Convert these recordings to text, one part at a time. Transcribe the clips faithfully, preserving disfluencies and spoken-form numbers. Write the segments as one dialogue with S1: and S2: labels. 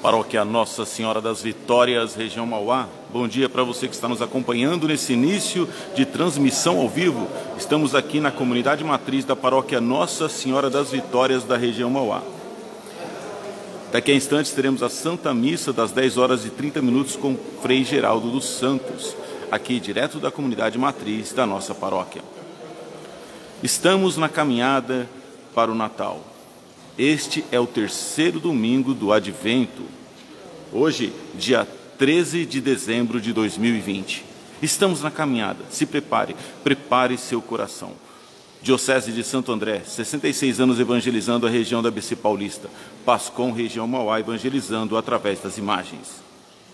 S1: Paróquia Nossa Senhora das Vitórias, região Mauá. Bom dia para você que está nos acompanhando nesse início de transmissão ao vivo. Estamos aqui na comunidade matriz da Paróquia Nossa Senhora das Vitórias da região Mauá. Daqui a instantes teremos a Santa Missa das dez horas e trinta minutos com Frei Geraldo dos Santos, aqui direto da comunidade matriz da nossa paróquia. Estamos na caminhada para o Natal. Este é o terceiro domingo do Advento. Hoje, dia treze de dezembro de dois mil e vinte. Estamos na caminhada. Se prepare, prepare seu coração. Diocese de Santo André, sessenta e seis anos evangelizando a região da A B C Paulista. Pascom, região Mauá, evangelizando através das imagens.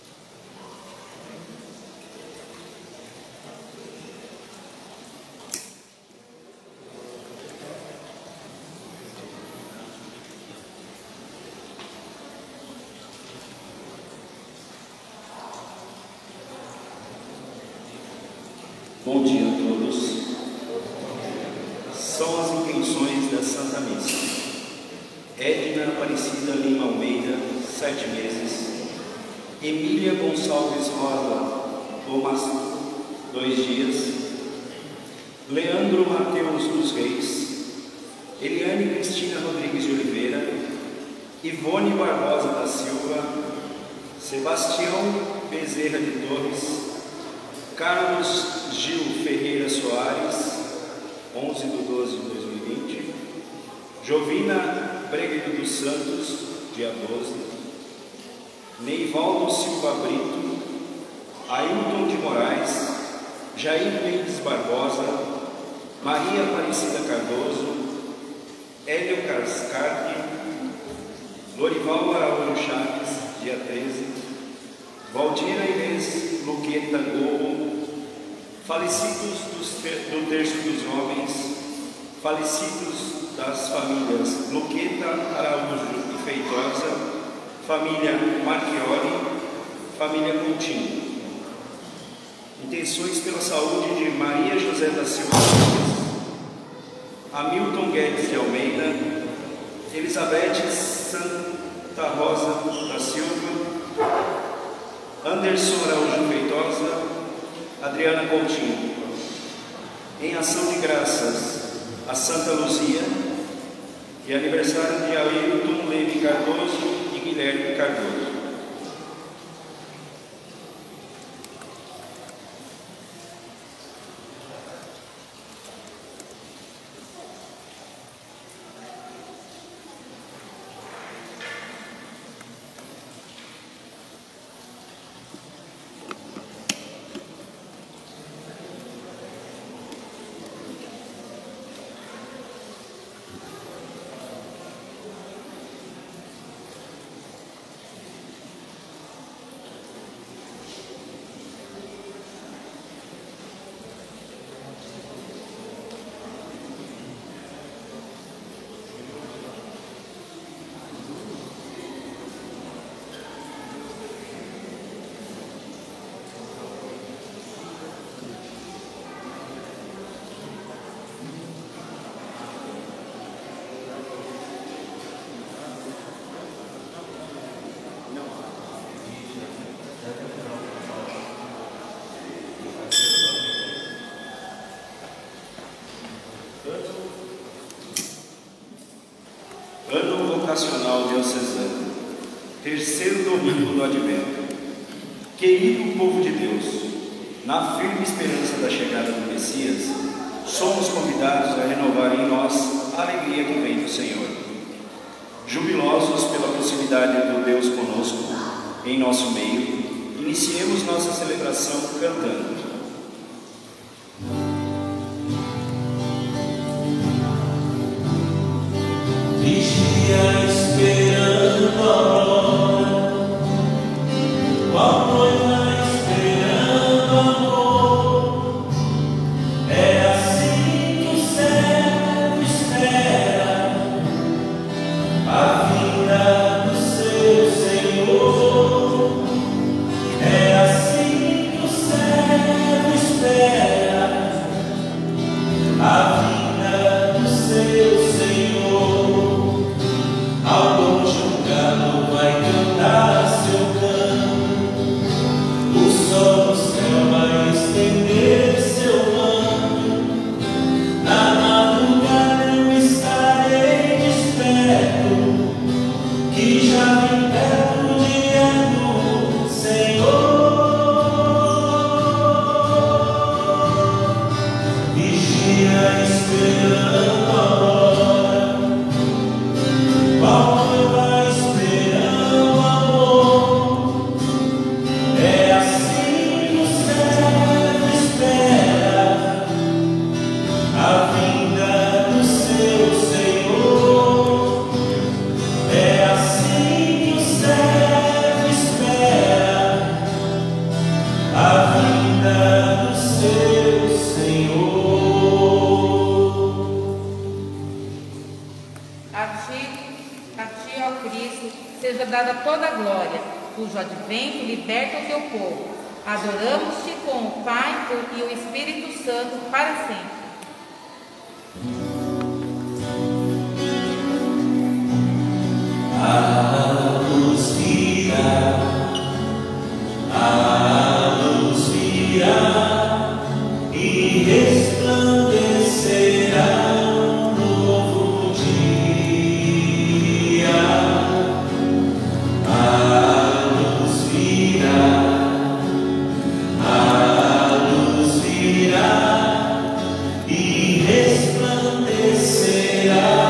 S2: Bom dia a todos. São as intenções da Santa Missa. Edna Aparecida Lima Almeida, sete meses. Emília Gonçalves Rosa Thomas, dois dias. Leandro Mateus dos Reis. Eliane Cristina Rodrigues de Oliveira. Ivone Barbosa da Silva. Sebastião Bezerra de Torres. Carlos Gil Ferreira Soares, onze de doze de dois mil e vinte. Jovina Bregueiro dos Santos, dia doze. Neivaldo Silva Brito. Ailton de Moraes. Jair Mendes Barbosa. Maria Aparecida Cardoso. Hélio Cascarpe. Lorival Araújo Chaves, dia treze. Valdira Inês Luqueta Gorro. Falecidos do terço dos homens, falecidos das famílias Luqueta, Araújo e Feitosa, família Marchiori, família Coutinho. Intenções pela saúde de Maria José da Silva, Hamilton Guedes de Almeida, Elizabeth Santa Rosa da Silva, Anderson Araújo Feitosa, Adriana Coutinho. Em ação de graças a Santa Luzia e aniversário de Ailton Leme Cardoso e Guilherme Cardoso. Ano vocacional diocesano, terceiro domingo do Advento. Querido povo de Deus, na firme esperança da chegada do Messias, somos convidados a renovar em nós a alegria que vem do Senhor. Jubilosos pela proximidade do Deus conosco, em nosso meio, iniciemos nossa celebração cantando.
S3: É assim que o céu ó Cristo, seja dada toda a glória, cujo advento liberta o teu povo. Adoramos-te com o Pai e o Espírito Santo para sempre.
S4: A luz virá, a luz virá e resplandecerá um novo dia. A luz virá, a luz virá e resplandecerá.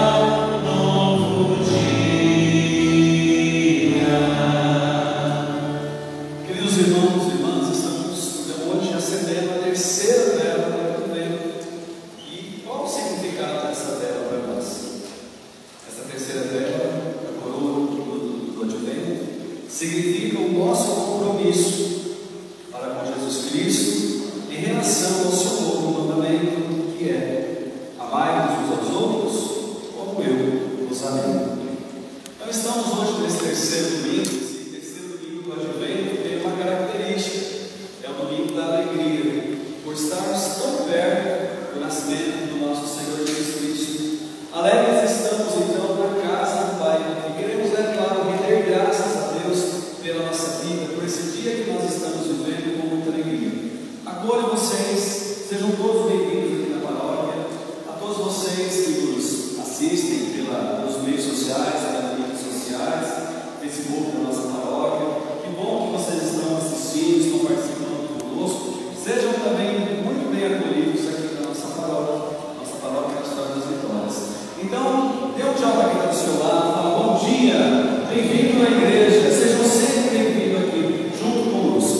S2: Significa o nosso compromisso para com Jesus Cristo em relação ao seu novo mandamento, que é: amai-vos uns aos outros como eu os amei. Então estamos hoje nesse terceiro domingo. Esse terceiro domingo do Advento tem uma característica: é o domingo da alegria, por estarmos tão perto do nascimento do nosso Senhor Jesus Cristo. Alegres estamos então na casa do Pai e queremos, é claro, render graças a Deus pela nossa vida, por esse dia que nós estamos vivendo com muita alegria. Acolho vocês, sejam todos bem-vindos aqui na paróquia, a todos vocês que nos assistem pela, pelos meios sociais, pelas mídias sociais, Facebook da nossa paróquia. Que bom que vocês estão assistindo, estão participando conosco. Sejam também muito bem acolhidos aqui na nossa paróquia, nossa paróquia da História das Vitórias. Então, dê um tchau para quem está do seu lado, fala bom dia, bem-vindo à igreja, sejam sempre bem-vindos aqui, junto conosco.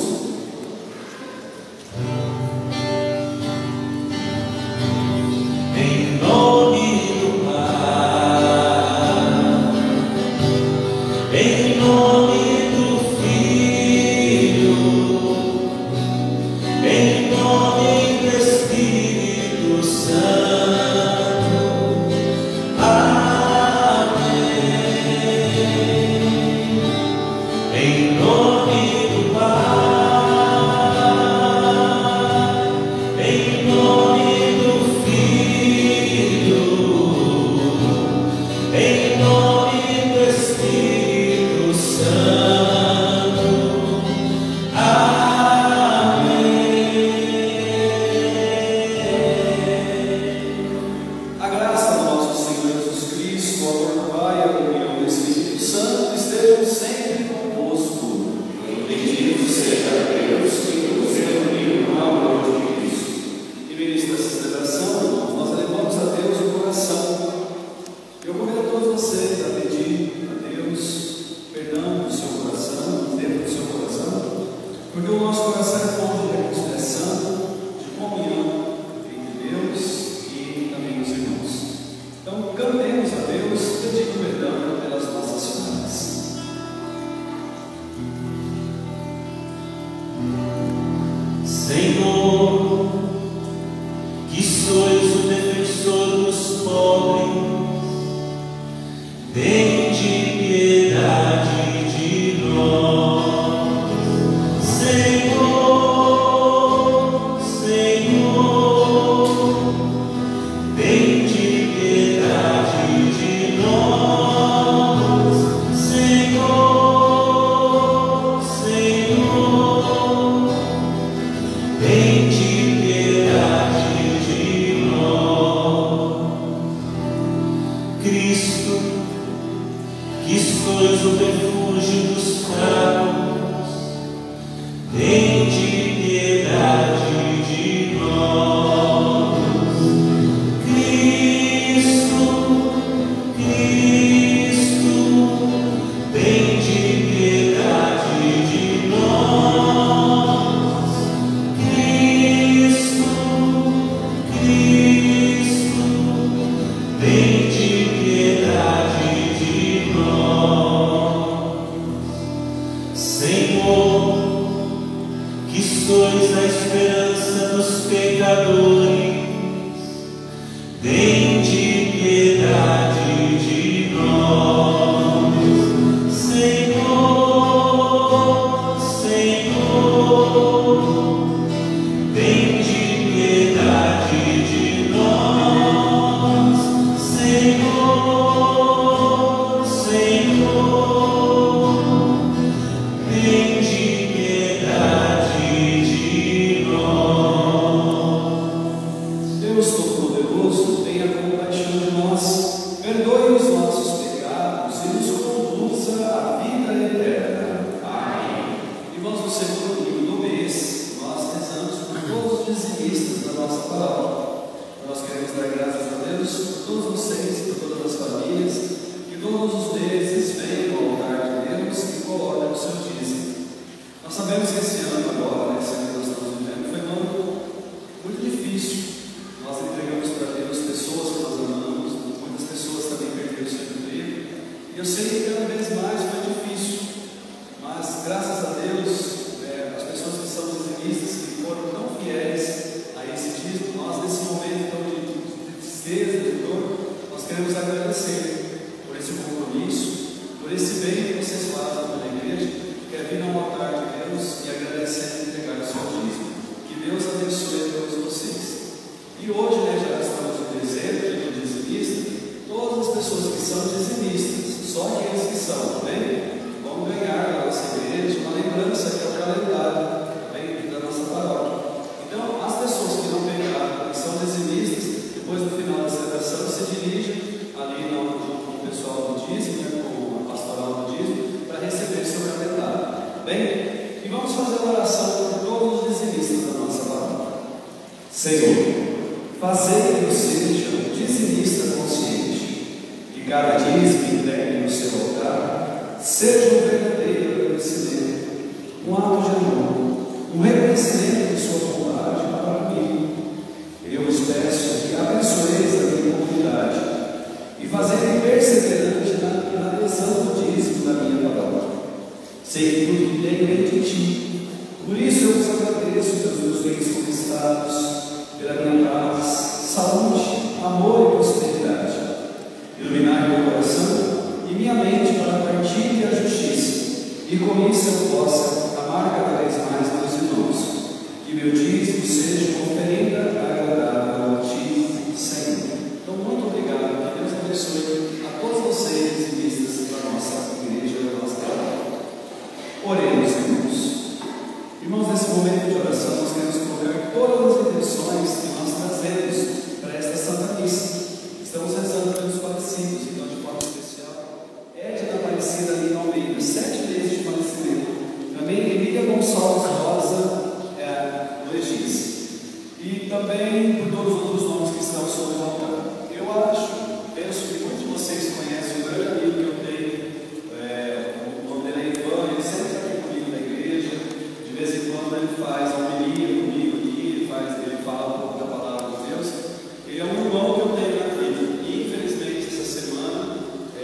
S4: Em nome do Pai, em nome do Filho, em nome do Espírito Santo. Em nome do Pai, em nome do Filho, em nome do Espírito Santo. Amém.
S2: A graça do nosso Senhor Jesus Cristo, o amor do Pai e a comunhão do Espírito Santo estejam sempre convosco.
S4: Bendito seja Deus que nos reuniu no amor de Cristo.
S2: E no início dessa celebração, irmãos, nós elevamos a Deus o coração. Eu convido a todos vocês a pedir a Deus perdão do seu coração, dentro do seu coração, porque o nosso coração é fonte de reconciliação, de comunhão entre Deus e também os irmãos. Então, cantemos a Deus pedindo perdão pelas nossas falhas.
S4: Senhor, que sois o defensor dos pobres, tende piedade de nós. Senhor, Senhor, tende piedade de nós. Senhor, Senhor, tende piedade de nós. Cristo, que sois o refúgio dos fracos, tende piedade de nós. Cristo, Cristo, tende piedade de nós. Cristo, Cristo, tende piedade de nós. Senhor, que sois a esperança dos pecadores, tende piedade de nós.
S5: no segundo domingo do mês, nós rezamos por todos os dizimistas da nossa paróquia. Nós queremos dar graças a Deus por todos vocês, por todas as famílias, que todos os meses venham ao altar de Deus e colocam o seu dízimo. Nós sabemos que esse ano agora, né, esse ano que nós estamos vivendo, foi um ano muito difícil. Nós entregamos para Deus pessoas que nós amamos, muitas pessoas também perderam o seu emprego. E eu sei que cada vez mais foi difícil, mas graças a Deus, é, as pessoas que são dizimistas, que foram tão fiéis a esse dízimo, nós nesse momento tão de, de tristeza, de dor, nós queremos agradecer por esse compromisso, por esse bem que vocês fazem pela igreja, que é vir ao altar de Deus e agradecer e entregar o seu dízimo. Que Deus abençoe a todos vocês. E hoje, né, já estamos no dezembro, dia do dizimista, todas as pessoas que são dizimistas, só aqueles que são, bem, vão ganhar da nossa igreja uma lembrança que é o calendário, bem, da nossa paróquia. Então, as pessoas que não pegaram, que são dizimistas, depois no final da celebração, se dirigem ali no, junto com o pessoal do dízimo, né, com a pastoral do dízimo, para receber seu calendário. Bem, e vamos fazer uma oração por todos os dizimistas da nossa paróquia. Senhor, fazei que eu seja um dizimista consciente, que cada dízimo entregue no seu altar seja um verdadeiro agradecimento, um ato de amor, um reconhecimento de sua bondade para mim. Eu vos peço que abençoeis a minha comunidade e fazei-me perseverante na, na adesão do dízimo da minha palavra. Sei que tudo que tenho vem de ti, por isso eu vos agradeço pelos meus bens conquistados, pela minha paz, saúde, amor e prosperidade. Iluminar meu coração e minha mente para a partilha e a justiça, e com isso eu possa amar cada vez mais meus irmãos. Que meu dízimo seja uma oferenda agradável a ti, Senhor. Então, muito obrigado. Que Deus abençoe a todos vocês, dizimistas da nossa igreja, da nossa paróquia. Oremos, irmãos. Irmãos, nesse momento de oração, nós queremos colocar todas as intenções que nós trazemos para esta Santa Missa. Estamos rezando pelos falecidos, então, de forma especial, Edna Aparecida Lima Almeida, sete meses de falecimento. Também Emília Gonçalves Rosa é, Legis. E também por todos os outros nomes que estão sobre o altar. Eu acho, penso que muitos de vocês conhecem um grande amigo que eu tenho, é, o nome dele é Ivan, ele sempre está aqui comigo na igreja. De vez em quando ele faz homilia comigo aqui, ele, faz, ele fala um pouco da palavra de Deus. Ele é um irmão que eu tenho na vida. E infelizmente essa semana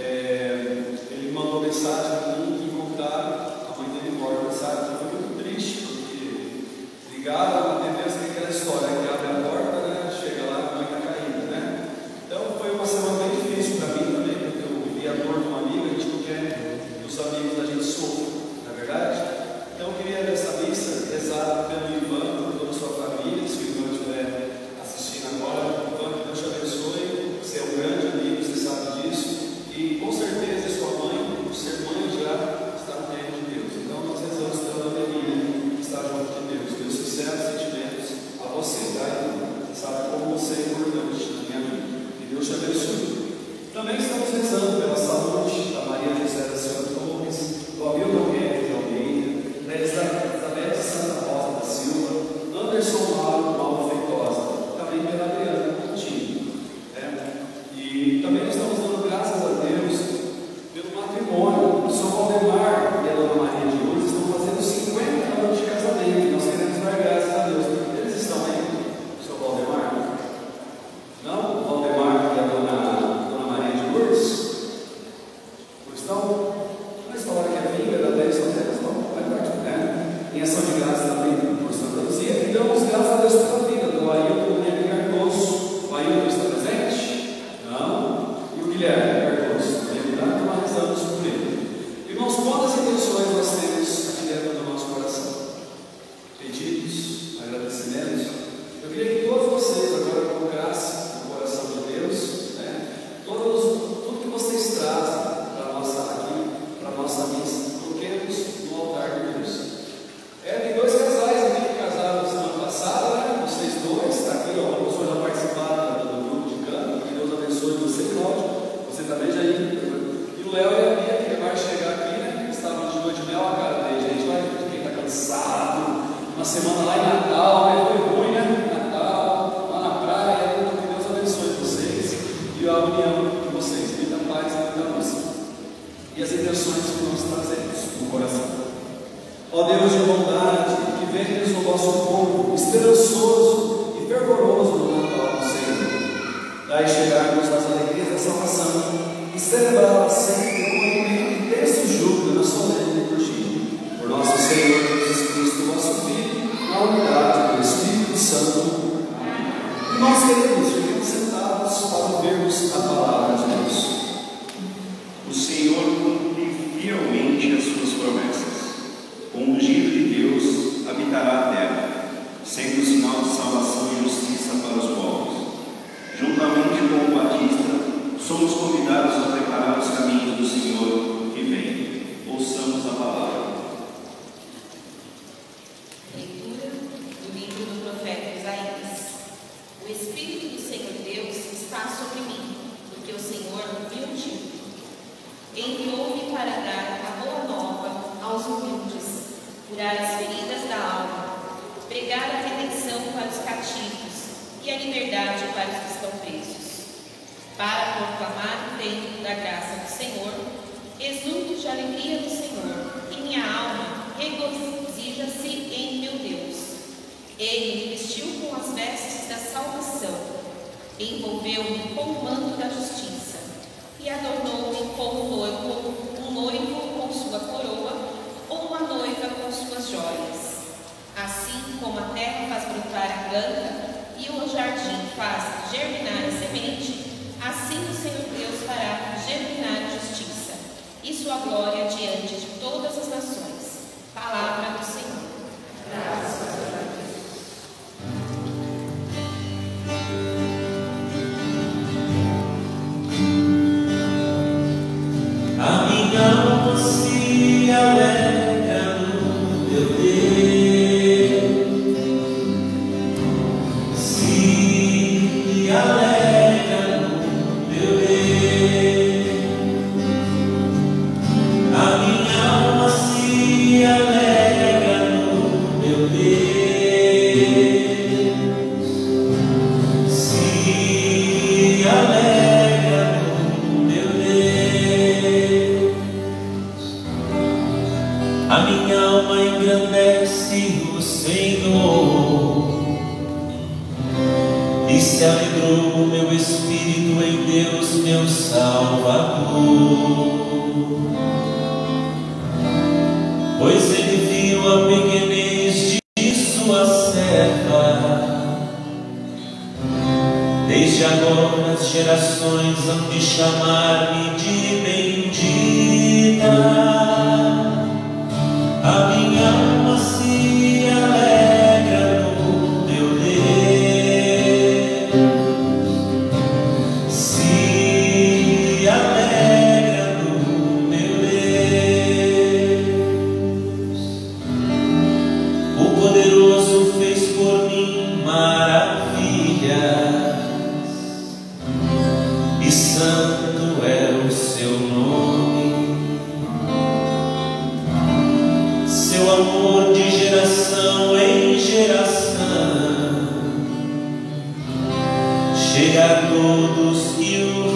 S5: é, ele mandou mensagem para mim que contaram a mãe dele morta, sabe? Foi muito triste, porque ligaram, tem vezes que aquela história que abre a porta, né? Chega lá, a mãe está caindo, né? Então foi uma semana bem difícil para mim também, porque eu vi a dor de uma amiga, a gente não quer que os amigos da gente sofram, não é verdade? Então eu queria nessa missa rezar pelo Ivan, por toda a sua família, se o Ivan estiver assistindo agora. Ivan, que Deus te abençoe, você é um grande amigo, você sabe disso, e com certeza sua mãe, por ser mãe já, está no reino de Deus. Então nós rezamos pela família que está junto de Deus. Deus sincera sentimentos a você, tá? Você sabe como você é importante na minha vida. Que Deus te abençoe. Também estamos rezando pela saúde da Maria José da Silva Torres, do Hamilton Guedes de Almeida, da Elizabeth Santa Rosa da Silva, Anderson Mauro Mauro Feitosa, também pela Adriana Coutinho. Né? E também nós estamos dando graças a Deus pelo matrimônio. O senhor Valdemar e a dona Maria de Lourdes estão fazendo cinquenta anos de casamento. Nós queremos dar graças a Deus. Eles estão aí, o senhor Valdemar? Não? O Valdemar e a dona, dona Maria de Lourdes? Não estão? Uma história que é vinda da dez ou dez, não? Vai partir, né? Em ação de graças também por Santa Luzia. E damos graças a Deus pela vida do Ailton Guilherme Cardoso. O Ailton está presente? Não. E o Guilherme Cardoso? Lembrando que nós rezamos por ele. Irmãos, quantas intenções nós temos aqui dentro do nosso coração? Pedidos, agradecimentos. Eu queria que todos vocês agora colocassem no coração de Deus, né, todos, tudo que vocês trazem para a nossa, aqui, para a nossa missa, coloquemos no altar de Deus. É, tem dois casais semana lá em Natal, né? Foi ruim, né? Natal, lá na praia. Que Deus abençoe vocês e a união de vocês. Muita paz e muita luz. E as intenções que nós trazemos no coração. Ó Deus de bondade, que vendes no vosso povo, esperançoso e fervoroso no Natal do Senhor. Dai chegarmos nas alegrias da salvação e celebrá-la sempre com um intenso júbilo na solene liturgia. Por nosso Senhor Jesus Cristo, vosso Filho, na unidade do Espírito Santo. E nós queremos ficar sentados para ouvirmos a palavra de Deus.
S2: O Senhor cumpre fielmente as suas promessas. O ungido de Deus habitará a terra, sendo sinal de salvação e justiça para os povos. Juntamente com o Batista, somos convidados a preparar os caminhos do Senhor que vem. Ouçamos a palavra.
S6: Leitura do livro do profeta Isaías. O Espírito do Senhor Deus está sobre mim, porque o Senhor me ungiu. Enviou-me para dar a boa nova aos humildes, curar as feridas da alma, pregar a redenção para os cativos e a liberdade para os que estão presos, para proclamar o tempo da graça do Senhor. Exulto de alegria do Senhor, e minha alma regozija-se em meu Deus. Ele me vestiu com as vestes da salvação, envolveu-me com o manto da justiça, e adornou-me como um noivo, um noivo com sua coroa, ou uma noiva com suas joias. Assim como a terra faz brotar a planta e o jardim faz germinar a semente, assim o Senhor Deus fará germinar a justiça e sua glória diante de todas as nações. Palavra do Senhor. Graças a Deus.
S4: A minha alma se alegra no meu Deus, se alegra no meu Deus. A minha alma se alegra no meu Deus, se alegra no meu Deus. A minha alma engrandece o Senhor, e se alegrou o meu espírito em Deus, meu Salvador. Pois ele viu a pequenez de sua serva. Desde agora as gerações hão de chamar-me de bendita. A minha alma se alegra no meu Deus, se alegra no meu Deus. O poderoso fez por mim maravilhas, e santo é o seu nome. Seu amor de geração em geração chega a todos que o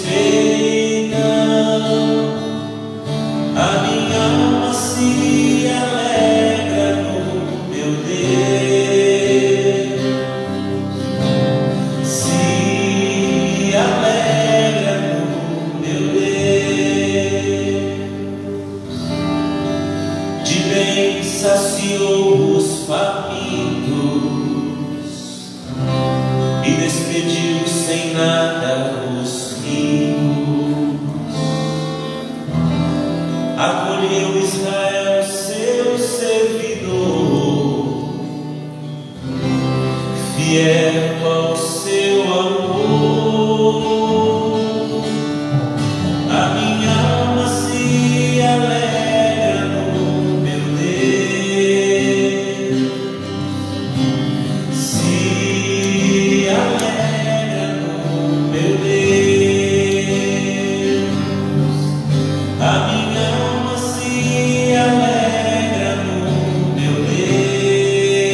S4: respeitam. A minha alma se alegra no meu Deus, se alegra no meu Deus. De bem saciou os famintos e despediu sem nada os ricos. Acolheu Israel, seu servidor, fiel ao seu amor. A minha alma se alegra no meu Deus, se alegra no meu Deus. A minha alma se alegra no meu Deus,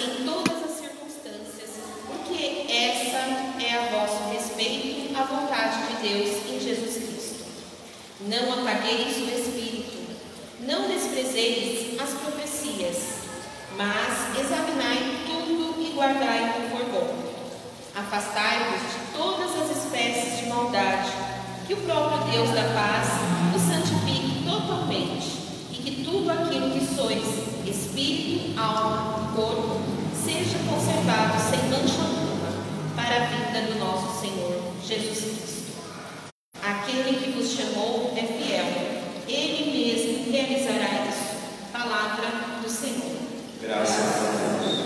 S6: em todas as circunstâncias, porque essa é a vosso respeito, a vontade de Deus em Jesus Cristo. Não apagueis o Espírito, não desprezeis as profecias, mas examinai tudo e guardai o que for bom. Afastai-vos de todas as espécies de maldade, que o próprio Deus da paz os santifique totalmente, e que tudo aquilo que sois, espírito, alma e corpo, seja conservado sem mancha alguma, para a vinda do nosso Senhor Jesus Cristo. Aquele que vos chamou é fiel, ele mesmo realizará isso. Palavra do Senhor.
S2: Graças a Deus.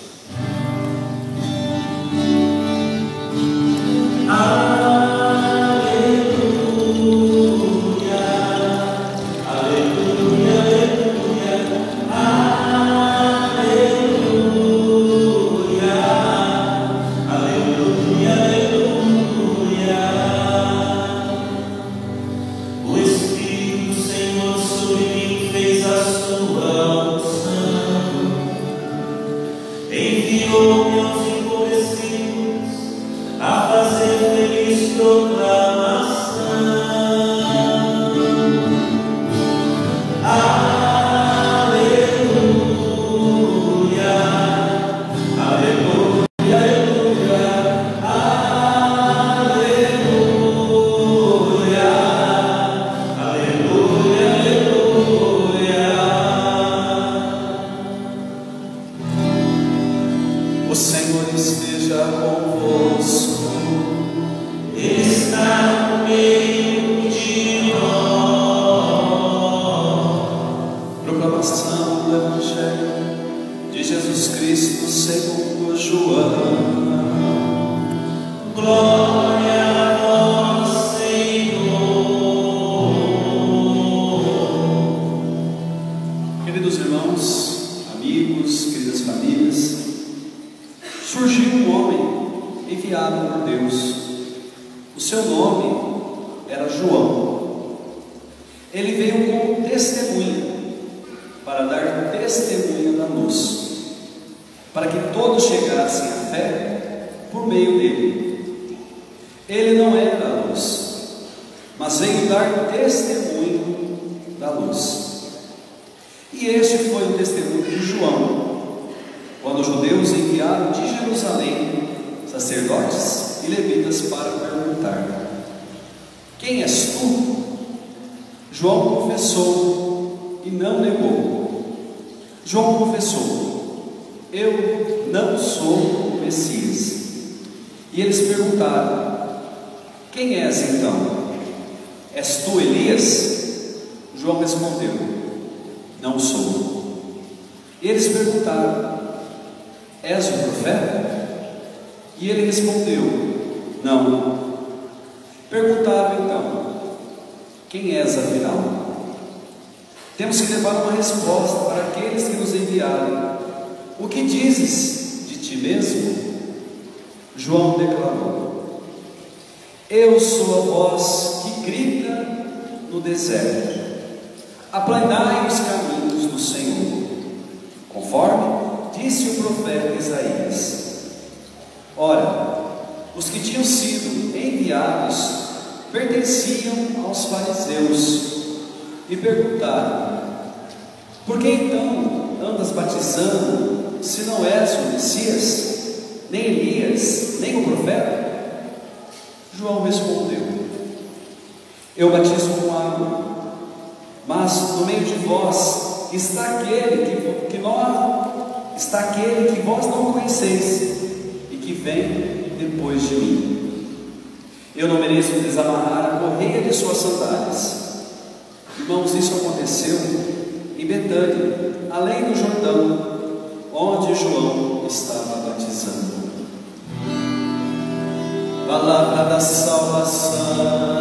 S5: Palavra da salvação,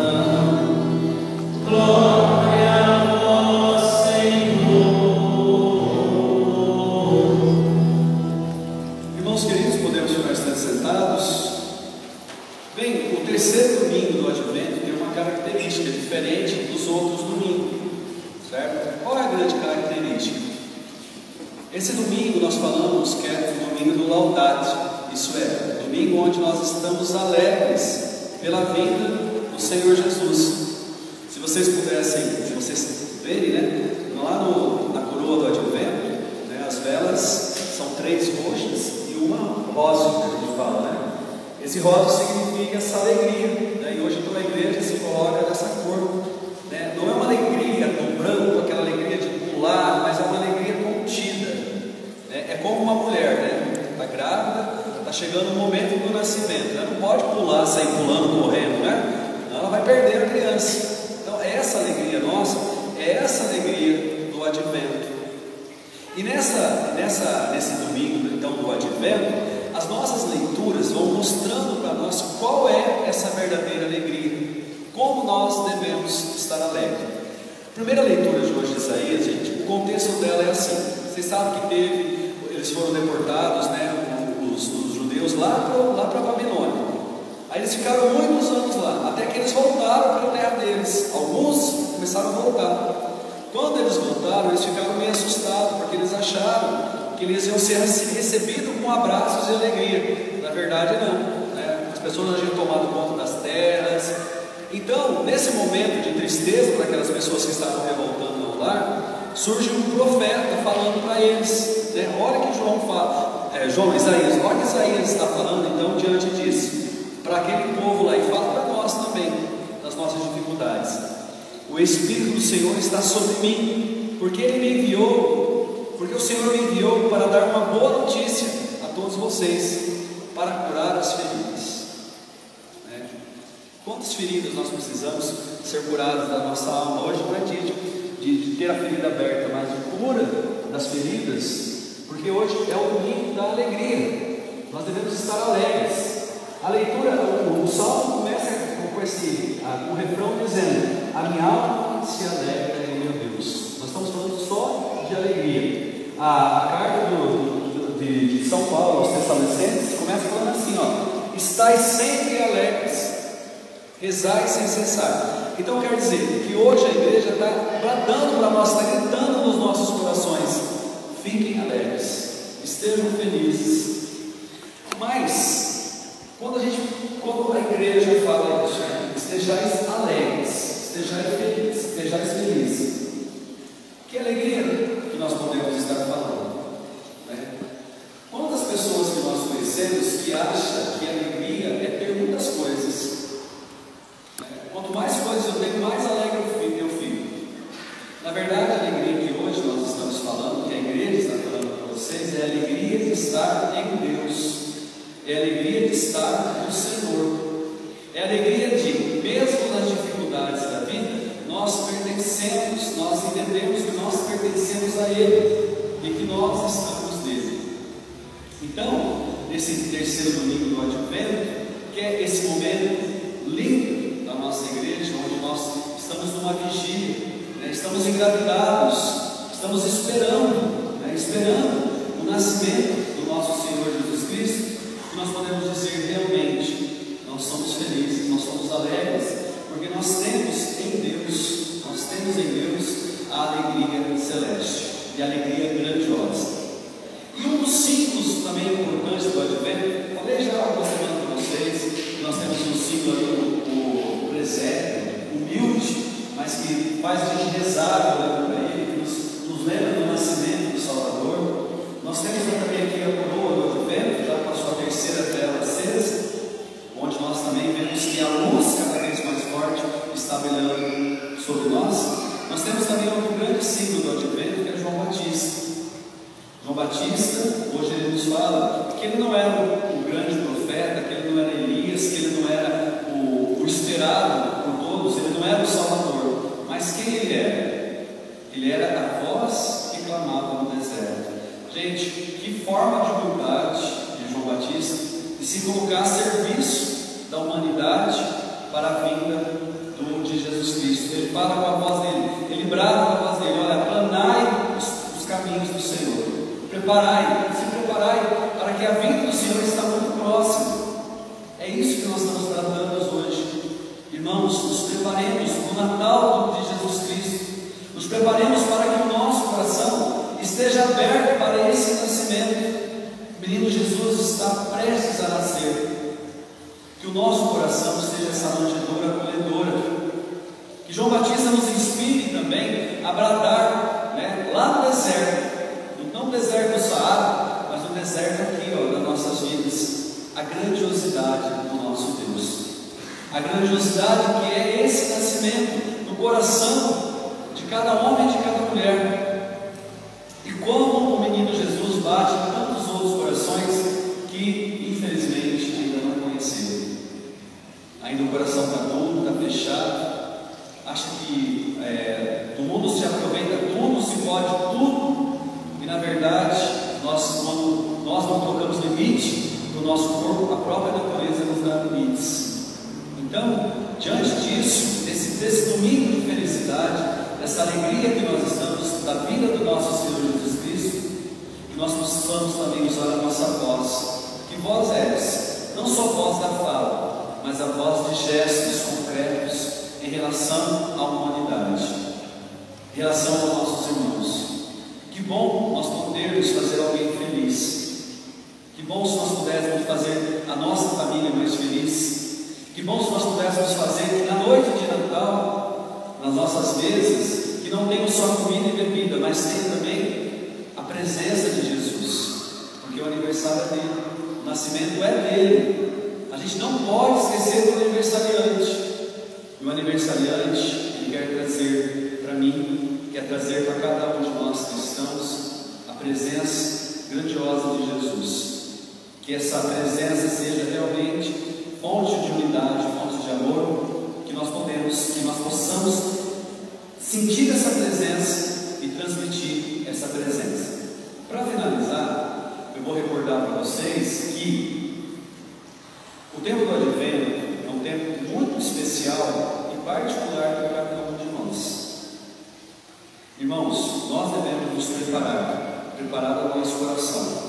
S5: glória a vós, Senhor. Irmãos queridos, podemos ficar sentados. Bem, o terceiro domingo do Advento tem uma característica diferente dos outros domingos, certo? Qual é a grande característica? Esse domingo nós falamos que é laudate, isso é, domingo onde nós estamos alegres pela vinda do Senhor Jesus. Se vocês pudessem, se vocês verem, né, lá no, na coroa do advento, né, as velas são três roxas e uma rosa, que a gente fala, né? Esse rosa significa essa alegria, né? E hoje toda a igreja se coloca dessa cor, né? Não é uma alegria do branco, aquela alegria de pular, mas é uma alegria contida, né? É como uma mulher, né? Está grávida, está chegando o momento do nascimento, ela não pode pular, sair pulando, correndo, né? Ela vai perder a criança. Então essa alegria nossa é essa alegria do advento. E nessa, nessa, nesse domingo então do advento, as nossas leituras vão mostrando para nós qual é essa verdadeira alegria, como nós devemos estar alegres. A primeira leitura de hoje de Isaías, gente, o contexto dela é assim. Vocês sabem que teve, eles foram deportados, né, os, os judeus lá para lá para Babilônia. Aí eles ficaram muitos anos lá, até que eles voltaram para a terra deles. Alguns começaram a voltar. Quando eles voltaram, eles ficaram meio assustados, porque eles acharam que eles iam ser recebidos com abraços e alegria. Na verdade não, né? As pessoas já tinham tomado conta das terras. Então, nesse momento de tristeza para aquelas pessoas que estavam revoltando ao lar, surge um profeta falando para eles, né? Olha que João fala, é, João, Isaías, olha que Isaías está falando então diante disso, para aquele povo lá, e fala para nós também, das nossas dificuldades. O Espírito do Senhor está sobre mim, porque Ele me enviou, porque o Senhor me enviou para dar uma boa notícia a todos vocês, para curar as feridas. Né? Quantas feridas nós precisamos ser curadas da nossa alma? Hoje não é dia de, de, de ter a ferida aberta, mas de cura das feridas, porque hoje é o domingo da alegria, nós devemos estar alegres. A leitura, o, o salmo começa com esse, a, o refrão dizendo: a minha alma se alegra em meu Deus. Nós estamos falando só de alegria. A, a carta do, do, de, de São Paulo aos Tessalonicenses começa falando assim, ó: estais sempre alegres, rezai sem cessar. Então quer dizer que hoje a igreja está bradando para nós, está gritando nos nossos corações: fiquem alegres, estejam felizes. Mas Quando, a gente, quando a igreja fala isso, né? Estejais alegres, estejais felizes, estejais felizes. Que alegria que nós podemos estar falando, né? Quantas pessoas que nós conhecemos que acham que alegria é ter muitas coisas, né? Quanto mais coisas eu tenho, mais alegre eu fico. Na verdade, a alegria que hoje nós estamos falando, que a igreja está falando para vocês, é a alegria de estar em Deus. É a alegria de estar no Senhor. É a alegria de, mesmo nas dificuldades da vida, nós pertencemos, nós entendemos que nós pertencemos a Ele e que nós estamos nele. Então, nesse terceiro domingo do Advento, que é esse momento lindo da nossa igreja, onde nós estamos numa vigília, né? Estamos engravidados, estamos esperando, né? esperando o nascimento do nosso Senhor Jesus Cristo. Nós podemos dizer realmente, nós somos felizes, nós somos alegres, porque nós temos em Deus, nós temos em Deus a alegria celeste e a alegria grandiosa. E um dos símbolos também importantes do Advento, falei já há uma semana para vocês, nós temos um símbolo ali, o, o presépio, humilde, mas que faz a gente rezar olhando para ele, que nos, nos lembra do nascimento do Salvador. Nós temos também aqui a coroa do Advento, já com a sua terceira vela acesa, onde nós também vemos que a luz cada vez mais forte está brilhando sobre nós. Nós temos também outro grande símbolo do Advento, que é João Batista. João Batista, hoje ele nos fala que ele não era o, o grande profeta, que ele não era Elias, que ele não era o, o esperado por todos, ele não era o Salvador, mas quem ele era? Ele era a voz que clamava no deserto. Gente, que forma de humildade de João Batista, de se colocar a serviço da humanidade para a vinda do, de Jesus Cristo. Ele fala com a voz dele, ele brada com a voz dele: olha, aplanai os, os caminhos do Senhor, preparai, se preparai, para que a vinda do Senhor está muito próxima. É isso que nós estamos tratando hoje. Irmãos, nos preparemos no Natal de Jesus Cristo, nos preparemos para que o nosso coração esteja aberto para esse nascimento. O menino Jesus Jesus está prestes a nascer. Que o nosso coração seja essa manjedoura acolhedora. Que João Batista nos inspire também a bradar, né, lá no deserto, não no deserto do Saara, mas no deserto aqui, ó, das nossas vidas, a grandiosidade do nosso Deus. A grandiosidade que é esse nascimento no coração de cada homem e de cada mulher. E como o menino Jesus bate em tantos outros corações que infelizmente ainda não conheceram. Ainda o coração está duro, está fechado, acha que é, do mundo se aproveita tudo, se pode tudo, e na verdade, nós, quando nós não colocamos limite no nosso corpo, a própria natureza nos dá limites. Então, diante disso, desse, desse domingo de felicidade, dessa alegria que nós estamos, da vida do nosso Senhor Jesus Cristo, que nós possamos também usar a nossa voz. Que voz é essa? Não só voz da fala, mas a voz de gestos concretos em relação à humanidade, em relação aos nossos irmãos. Que bom nós podermos fazer alguém feliz. Que bom se nós pudéssemos fazer a nossa família mais feliz. Que bom se nós pudéssemos fazer que na noite de Natal, nas nossas mesas, que não tenham só comida e bebida, mas tenha também a presença de Jesus, porque o aniversário é dele, o nascimento é dele. A gente não pode esquecer do aniversariante. E o aniversariante, ele quer trazer para mim, quer trazer para cada um de nós cristãos a presença grandiosa de Jesus. Que essa presença seja realmente fonte de unidade, fonte de amor, que nós podemos, que nós possamos sentir essa presença e transmitir essa presença. Para finalizar, eu vou recordar para vocês que o tempo do Advento é um tempo muito especial e particular para cada um de nós. Irmãos, nós devemos nos preparar, preparar o nosso coração.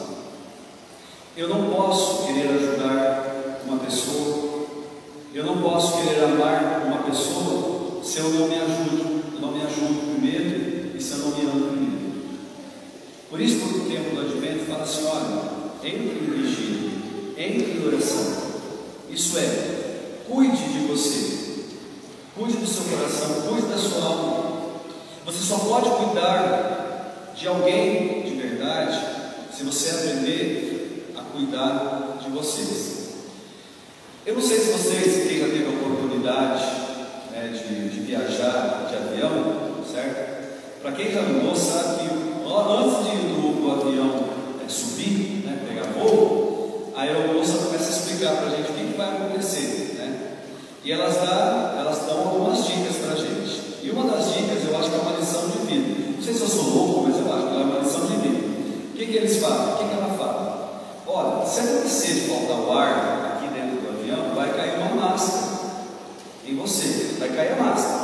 S5: Eu não posso querer ajudar uma pessoa, eu não posso querer amar uma pessoa se eu não me ajudo, eu não me ajudo primeiro e se eu não me amo primeiro. Por isso, porque o tempo do Advento fala assim: olha, entre em vigília, entre em oração. Isso é, cuide de você, cuide do seu coração, cuide da sua alma. Você só pode cuidar de alguém de verdade se você aprender a cuidar de vocês. Eu não sei se vocês, quem já teve a oportunidade, né, de, de viajar de avião, certo? Para quem já andou, sabe que antes de do, do avião é, subir, né, pegar voo, a aeromoça começa a explicar para a gente o que, que vai acontecer, né? E elas, dá, elas dão algumas dicas para a gente. E uma das dicas eu acho que é uma lição de vida. Não sei se eu sou louco, mas eu acho que é uma lição de vida. O que, que eles falam? O que, que ela fala? Olha, se acontecer de faltar o ar aqui dentro do avião, vai cair uma máscara em você, vai cair a máscara.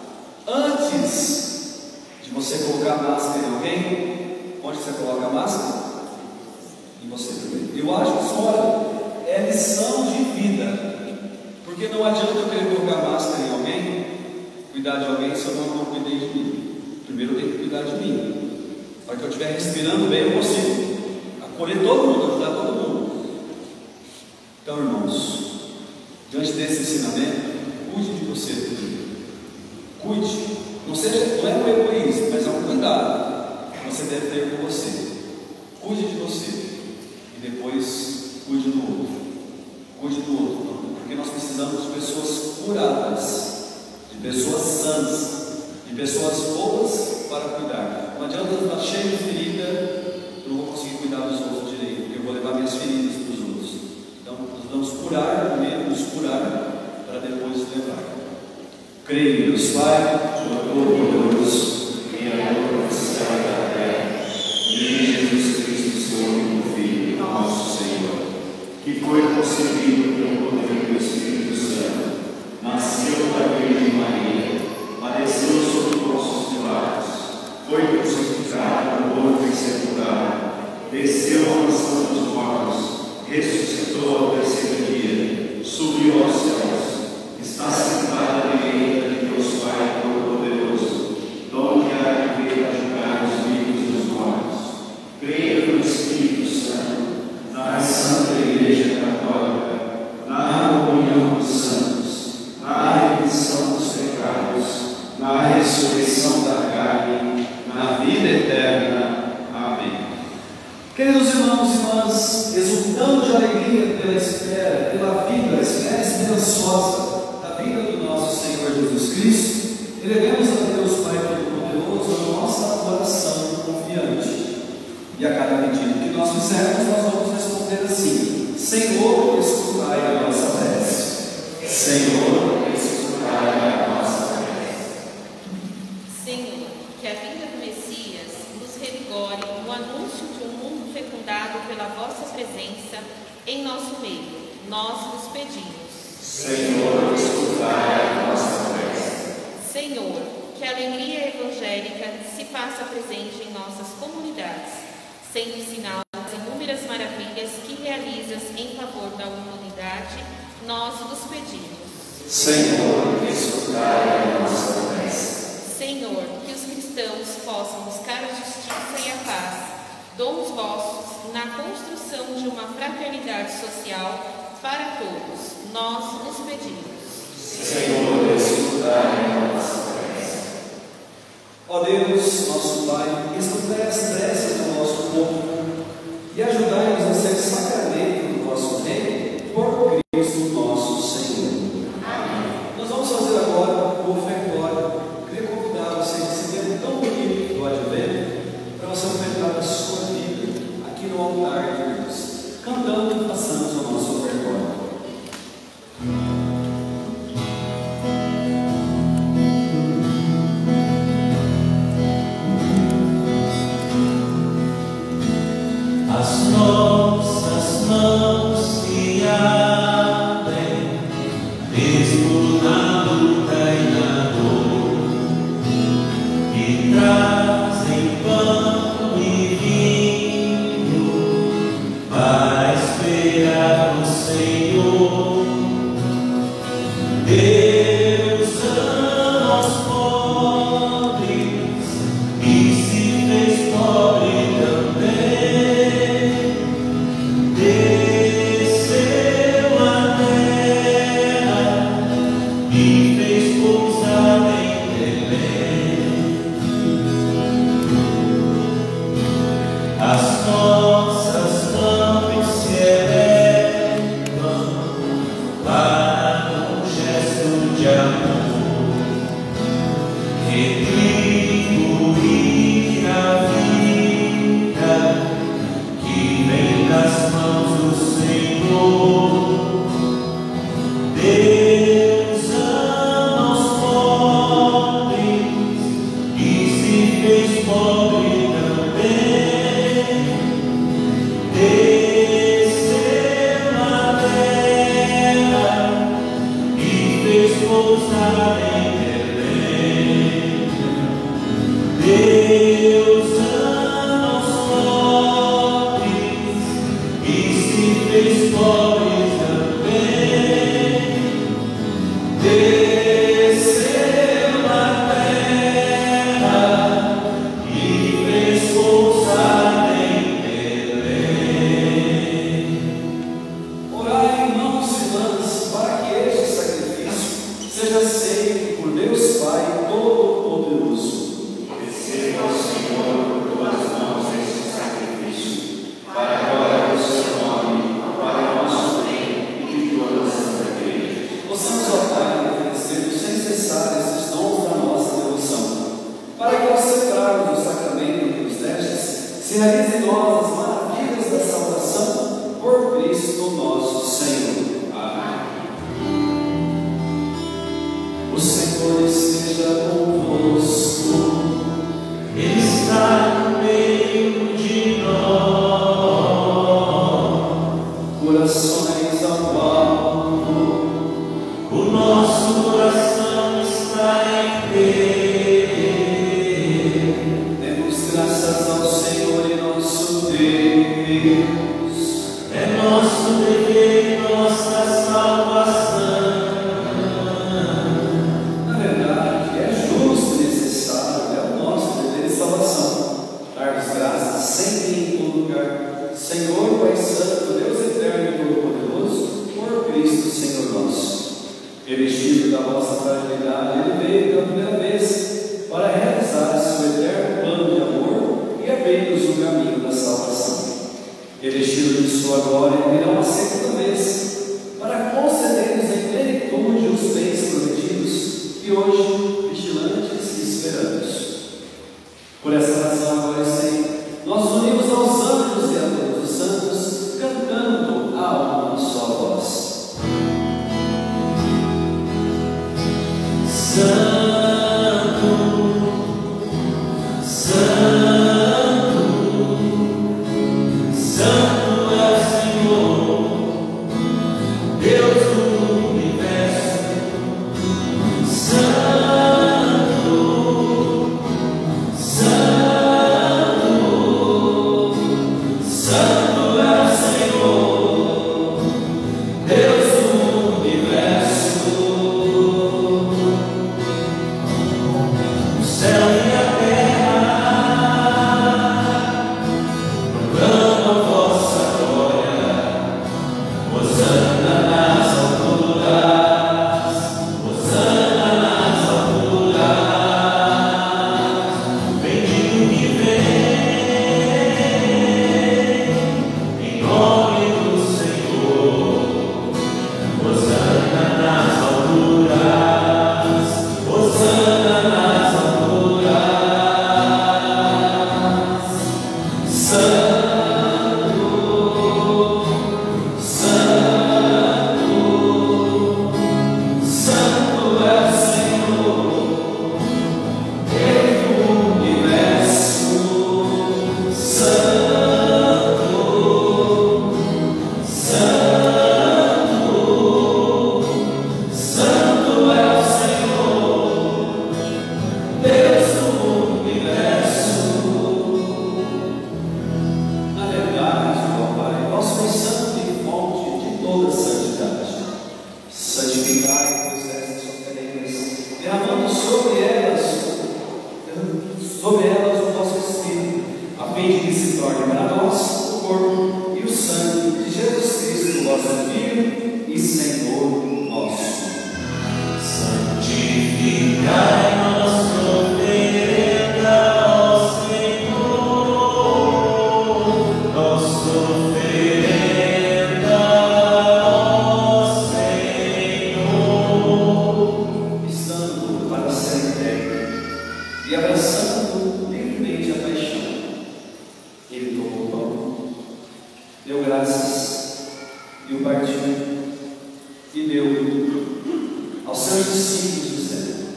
S5: Antes de você colocar a máscara em alguém, onde você coloca a máscara? Em você primeiro. Eu acho que isso, olha, é lição de vida. Porque não adianta eu querer colocar a máscara em alguém, cuidar de alguém, se eu não, não cuidei de mim. Primeiro eu tenho que cuidar de mim. Para que eu estiver respirando bem, eu consigo acolher todo mundo, ajudar todo mundo. Então, irmãos, diante desse ensinamento, cuide de você primeiro. Cuide. Não, seja, não é um egoísmo, mas é um cuidado que você deve ter com você. Cuide de você. E depois, cuide do outro. Cuide do outro. Porque nós precisamos de pessoas curadas, de pessoas sãs, de pessoas boas para cuidar. Não adianta eu estar cheio de ferida, eu não vou conseguir cuidar dos outros direito, porque eu vou levar minhas feridas para os outros. Então, nós vamos curar primeiro, nos curar, para depois levar. Creio, Deus Pai, Todo-Poderoso, Criador do céu e da terra, e em Jesus Cristo, seu único Filho, nosso Senhor, que foi concebido pelo poder do Espírito Santo, nasceu da Virgem Maria, padeceu sob Pôncio Pilatos, foi crucificado, morto e sepultado, desceu à mansão dos mortos, ressuscitou ao terceiro dia, subiu aos céus, está sentado à direita de Deus Pai Todo-Poderoso, nós, exultando de alegria pela espera, pela vida, a espera esperançosa da vida do nosso Senhor Jesus Cristo, elevemos a Deus Pai Todo-Poderoso a nossa oração confiante. E a cada pedido que nós fizermos, nós vamos responder assim: Senhor, escutai a nossa prece. Senhor, escutai a nossa prece.
S6: Senhor, que a vinda do Messias nos revigore no anúncio de um mundo fecundado pela vossa presença em nosso meio. Nós vos pedimos.
S4: Senhor, escutai a nossa prece.
S6: Senhor, que a alegria evangélica se faça presente em nossas comunidades, sendo sinal das inúmeras maravilhas que realizas em favor da humanidade, nós vos pedimos.
S4: Senhor, escutai a nossa prece.
S6: Senhor, que os cristãos possam buscar a justiça e a paz, dons vossos na construção de uma fraternidade social para todos, nós vos pedimos.
S4: Senhor, escutai a nossa prece.
S5: Ó Deus, nosso Pai, escutai as preces do nosso povo e ajudai-nos a ser sacramento do vosso reino, por Cristo nosso Senhor. Amém. Nós vamos fazer agora o ofertório. Queria convidar vocês a esse tempo tão bonito do Advento para você ofertar a sua vida aqui no altar de Deus. Cantando, passamos ao nosso ofertório.
S7: As nossas mãos se abrem, mesmo na luta e na dor, e trazem pão e vinho para esperar o Senhor. Deus ama os pobres e se fez pobre também. As nossas mãos se elevam para um gesto de amor, retribuir a vida que vem das mãos do Senhor. Deus ama os pobres e se fez pobre também. Desceu na terra e fez pousar em Belém. Deus ama os pobres e se fez pobre também. Desceu na terra e fez pousar em
S5: Orai, irmãos e irmãs, para que este sacrifício seja aceito por Deus Pai Todo-Poderoso.
S4: Receba, Senhor, por tuas mãos este sacrifício, para a glória do seu nome, para o nosso bem e de toda a Santa Igreja.
S5: Possamos, ó Pai, oferecer sem cessar esses dons da nossa devoção, para que ao celebrarmos o sacramento que nos destes, se realize em nós as maravilhas da salvação por Cristo nosso Senhor. Amém. O Senhor esteja convosco.
S7: Ele está no meio de nós.
S5: Corações ao alto.
S7: O nosso coração está em Deus.
S5: Demos graças ao Senhor e nosso Deus.
S7: É nosso dever, nossa salvação.
S5: Na verdade, é justo e necessário, é o nosso dever de salvação, dar-vos graças sempre e em todo lugar, Senhor, Pai Santo, Deus eterno e todo-poderoso. revestidos de sua glória, virão a segunda vez, para conceder-nos em plenitude os bens prometidos, e hoje, vigilantes e esperamos. Por essa razão, agora e sempre, nós nos unimos aos anjos e a todos os santos, cantando a uma só voz. Santo, Santo, Santo é o Senhor, Deus do universo. Santo, Santo, Santo é o Senhor, Deus do universo. O céu e a terra proclamam a vossa glória. Hosana nas alturas, Hosana nas alturas. Bendito que vem em nome do Senhor. Hosana nas alturas, Hosana nas alturas. Santo, Santo, Santo é o Senhor, Deus do universo. Santo, Santo, Santo é o Senhor, Deus do universo. Na verdade, ó Pai, nós somos santo e fonte de toda santidade. Santificai, pois, estas oferendas, derramando sobre elas, sobre elas o vosso Espírito, a fim de que se torne para nós o corpo e o sangue de Jesus Cristo, vosso Filho e Senhor nosso. Santificai nossa oferenda ao Senhor, nossa oferenda ao Senhor, estando para ser entregue e abraçando livremente a paixão. Ele tomou o pão, deu graças e o partiu, e deu aos seus discípulos, dizendo: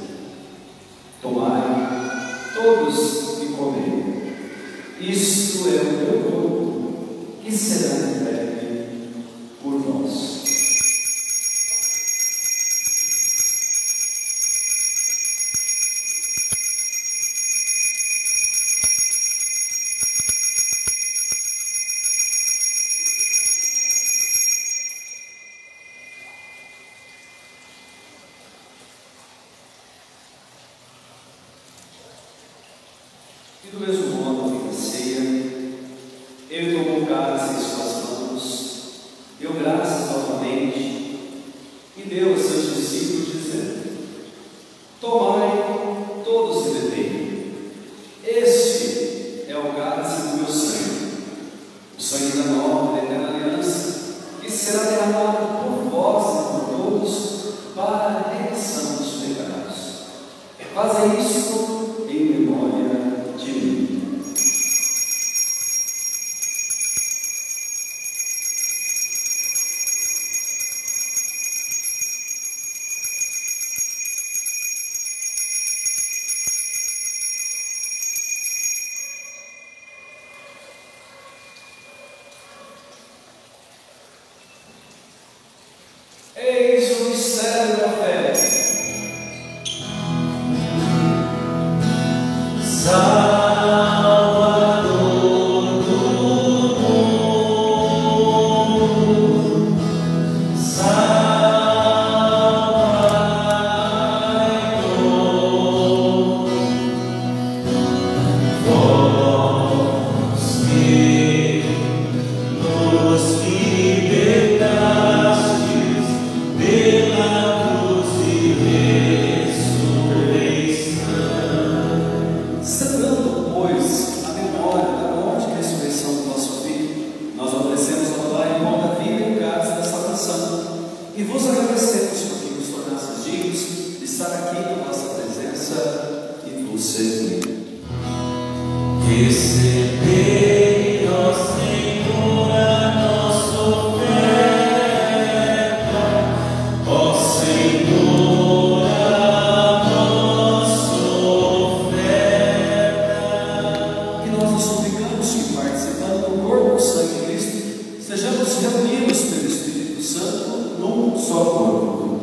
S5: tomai todos e comei, isto é o meu corpo, que será entregue por vós. E do mesmo modo, ao fim da ceia, ele tomou o cálice em suas mãos, deu graças novamente e deu aos seus discípulos, dizendo: tomai todos e bebei, este é o cálice do meu sangue, o sangue da nova e eterna aliança, que será derramado por vós e por todos para a remissão dos pecados. Fazei isto em memória de mim. Eis o mistério da fé.
S7: Pela cruz
S5: E vos agradecemos porque nos tornastes dignos de estar aqui na vossa presença e vos servir.
S7: Recebei, ó Senhor, a nossa oferta, ó Senhor, a nossa oferta.
S5: E nós nos suplicamos que, participando do corpo e sangue de Cristo, sejamos reunidos pelo Espírito Santo num só corpo.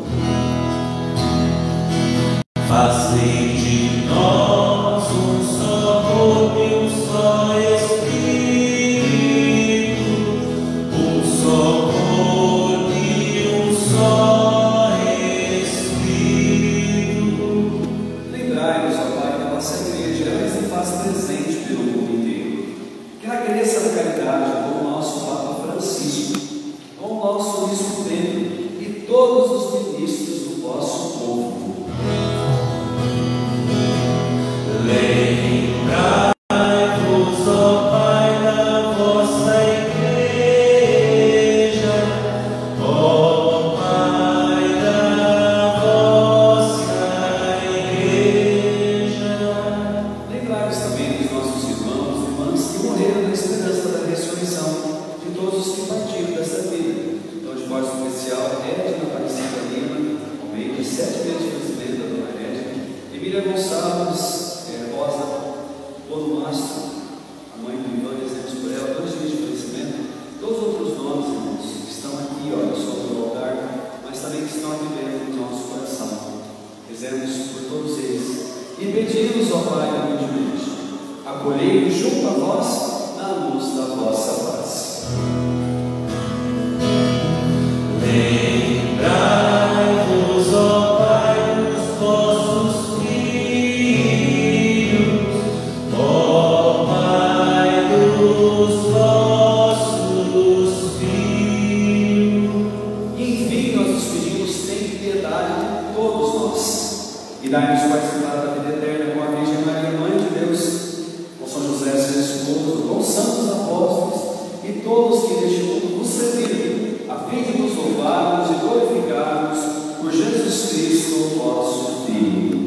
S7: Fazei de nós um só corpo e um só Espírito, um só corpo e um só Espírito.
S5: Lembrai-nos, ó Pai, da nossa igreja, ela se faz presente pelo mundo inteiro. Que ela cresça na caridade com o nosso Papa Francisco, com o nosso Bispo Pedro e todos os ministros do vosso povo.
S7: Lembrai-vos, ó Pai, da vossa igreja, ó Pai da vossa igreja.
S5: Lembrai-nos também dos nossos irmãos e irmãs que morreram na esperança da ressurreição, de todos os que partiram dessa vida. Então, de forma especial, Edna Aparecida Lima, ao meio de sete meses de falecimento da dona Edna, Emília Gonçalves, eh, Rosa, Bono Mastro, a mãe do Ivan, dizemos por ela, dois dias de falecimento, todos os outros nomes, irmãos, que estão aqui, olha, sobre o altar, mas também que estão aqui dentro do nosso coração. Rezemos por todos eles e pedimos, ó Pai, humildemente, acolhei junto a vós na luz da vossa paz.
S7: Lembrai-vos, ó Pai, dos vossos filhos, ó Pai dos vossos filhos.
S5: E enfim, nós nos pedimos, tem piedade de todos nós, e dai-nos participar da vida eterna com a Virgem Maria, Mãe de Deus, com São José, seu esposo, com os santos apóstolos e todos que neste mundo nos serviram, a fim de nos louvarmos e glorificarmos por Jesus Cristo, vosso Filho.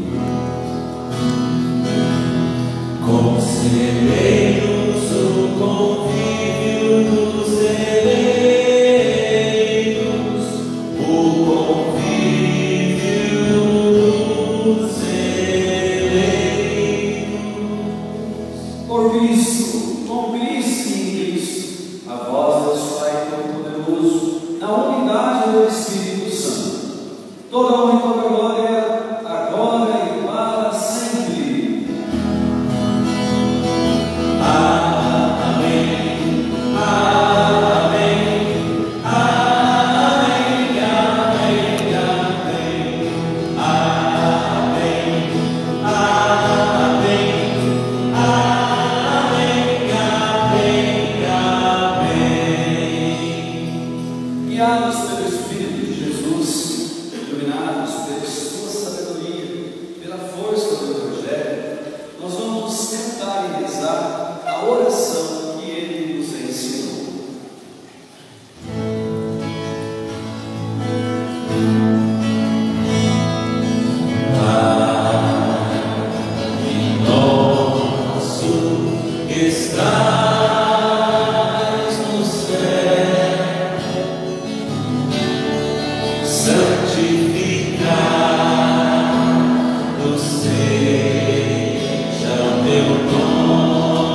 S7: Concedei-nos o convívio dos eleitos, o convívio dos eleitos.
S5: Por Cristo, com Cristo e em Cristo, a voz Deus Pai Todo-Poderoso, na unidade do Espírito Santo, toda honra e toda glória, agora e para sempre.
S7: Amém, amém, amém, amém, amém, amém, amém, amém, amém.
S5: Guiados pelo Espírito de Jesus, iluminados pela sua sabedoria, pela força do Evangelho, nós vamos cantar e rezar a oração que Ele nos ensinou.
S7: Nosso estás no céu, santificado seja o teu nome.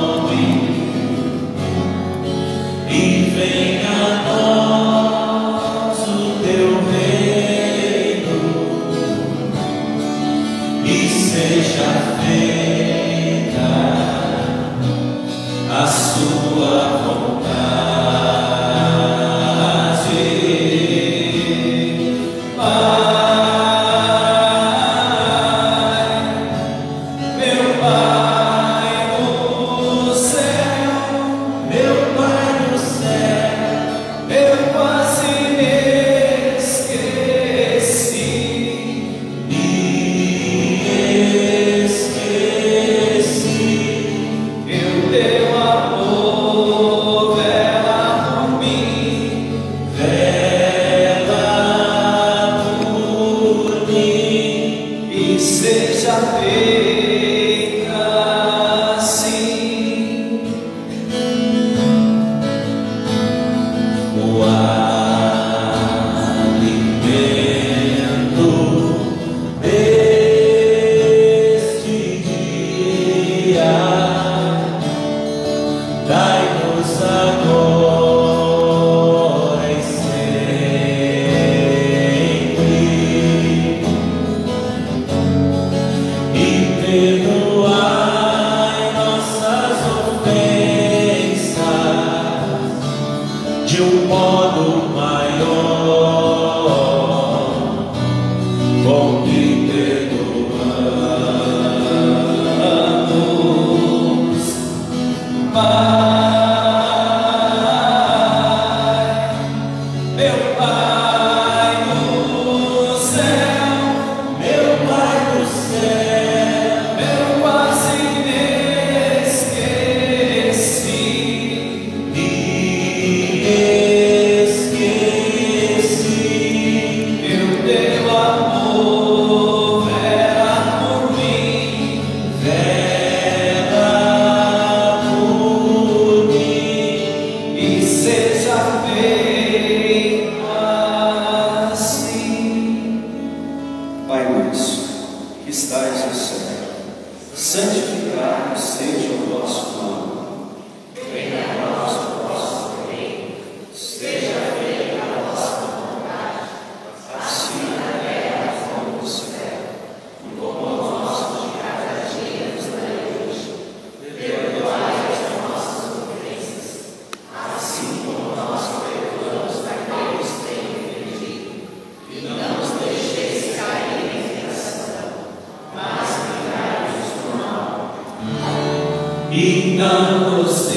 S5: E não nos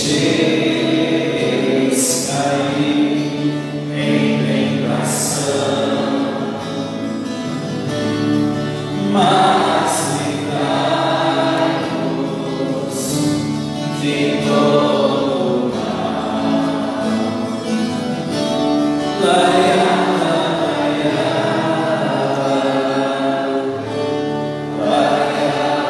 S5: deixeis cair em tentação, mas livrai-nos de todo mal. Laia, laia, laia,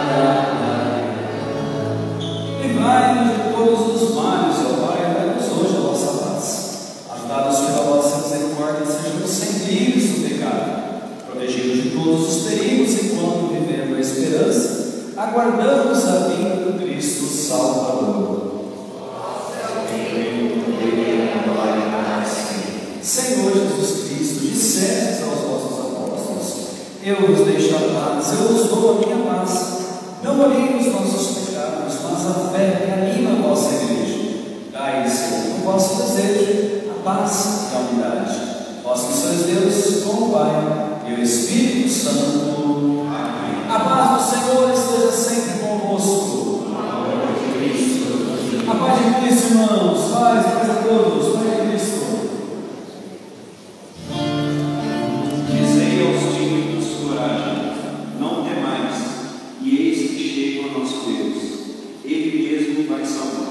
S5: livrai-nos de todos os males, ó Pai, e dai-nos hoje a vossa paz. Ajudados pela vossa misericórdia, sejamos sempre livres do pecado, protegidos de todos os perigos, enquanto vivendo a esperança, aguardamos a vinda do Cristo Salvador. Senhor Jesus Cristo, disseste aos vossos apóstolos: eu vos deixo a paz, eu vos dou a minha paz. Não olhei os nossos pecados, mas a fé que anima a vossa igreja. Dai, Senhor, o vosso desejo, a paz e a unidade. Vós que sois Deus, com o Pai e o Espírito Santo. Amém. A paz do Senhor esteja sempre convosco. A paz de Cristo, irmãos. Paz, paz a todos. Paz de Cristo.
S2: Dizei aos tímidos: coragem, não temais, e eis que chega o nosso Deus, Ele mesmo vai salvar.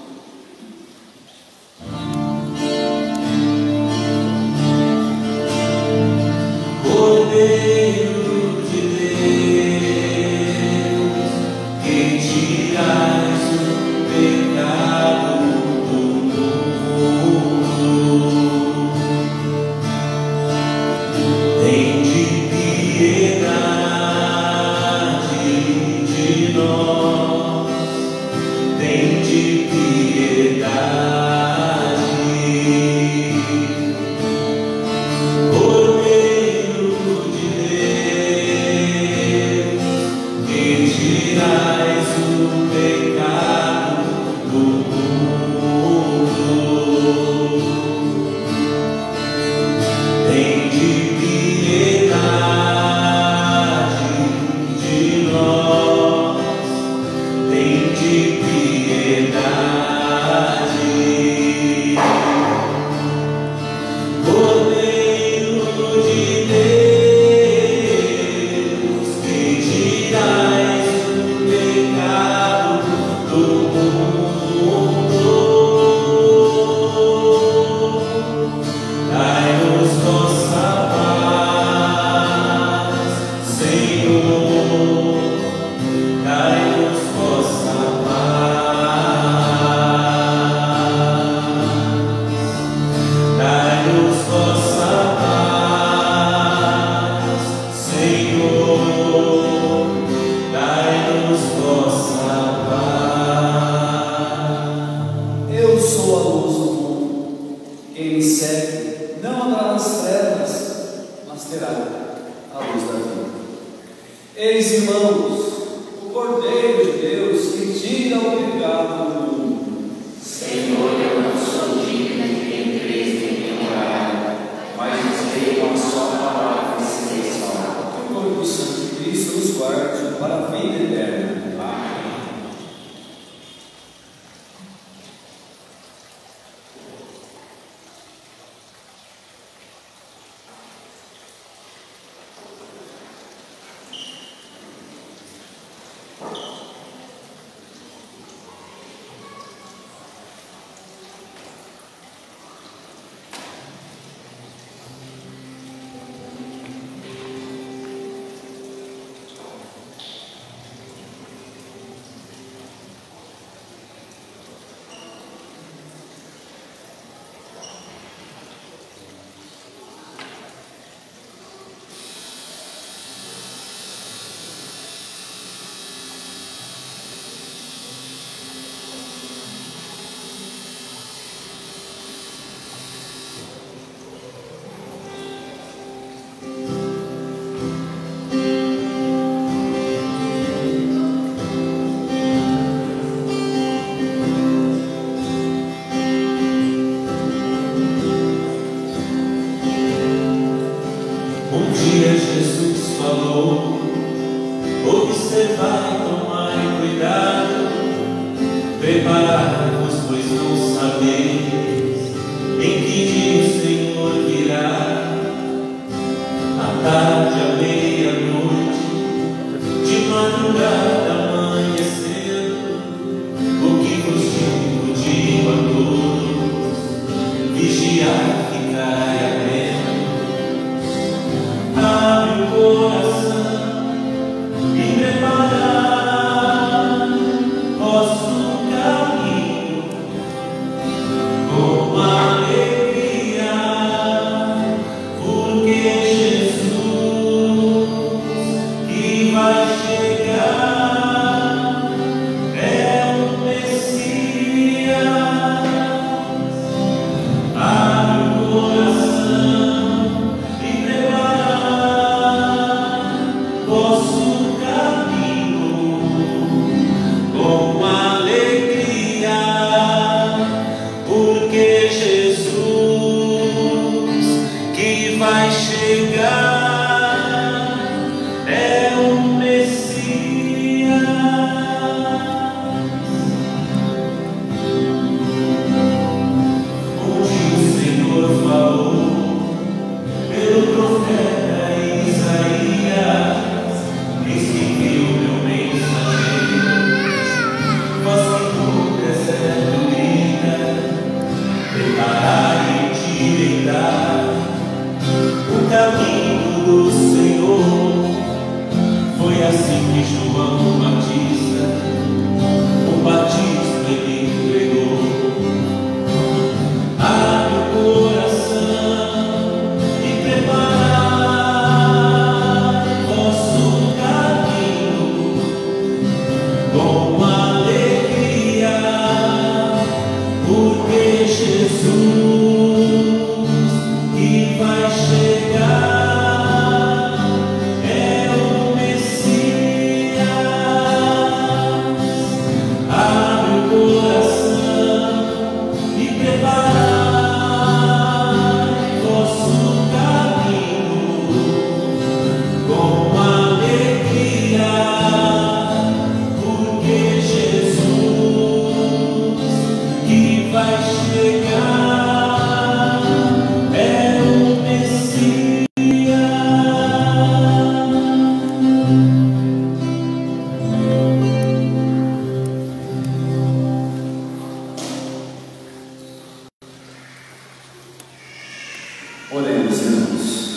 S7: Cordeiro de Deus, que tirais o pecado do mundo, tende piedade de nós, tende piedade. Cordeiro de Deus, que tirais o pecado do mundo, tende piedade de nós, tende piedade.
S5: segue, não andará nas trevas, mas terá a luz da vida. Eis, irmãos, o Cordeiro de Deus que tira o pecado do mundo.
S4: Senhor, eu não sou digna de entrar em meu horário, mas dizei uma só palavra e serei salvo.
S5: Que o corpo santo de Cristo nos guarde para a vida eterna.
S4: Amém.
S5: Oremos, irmãos.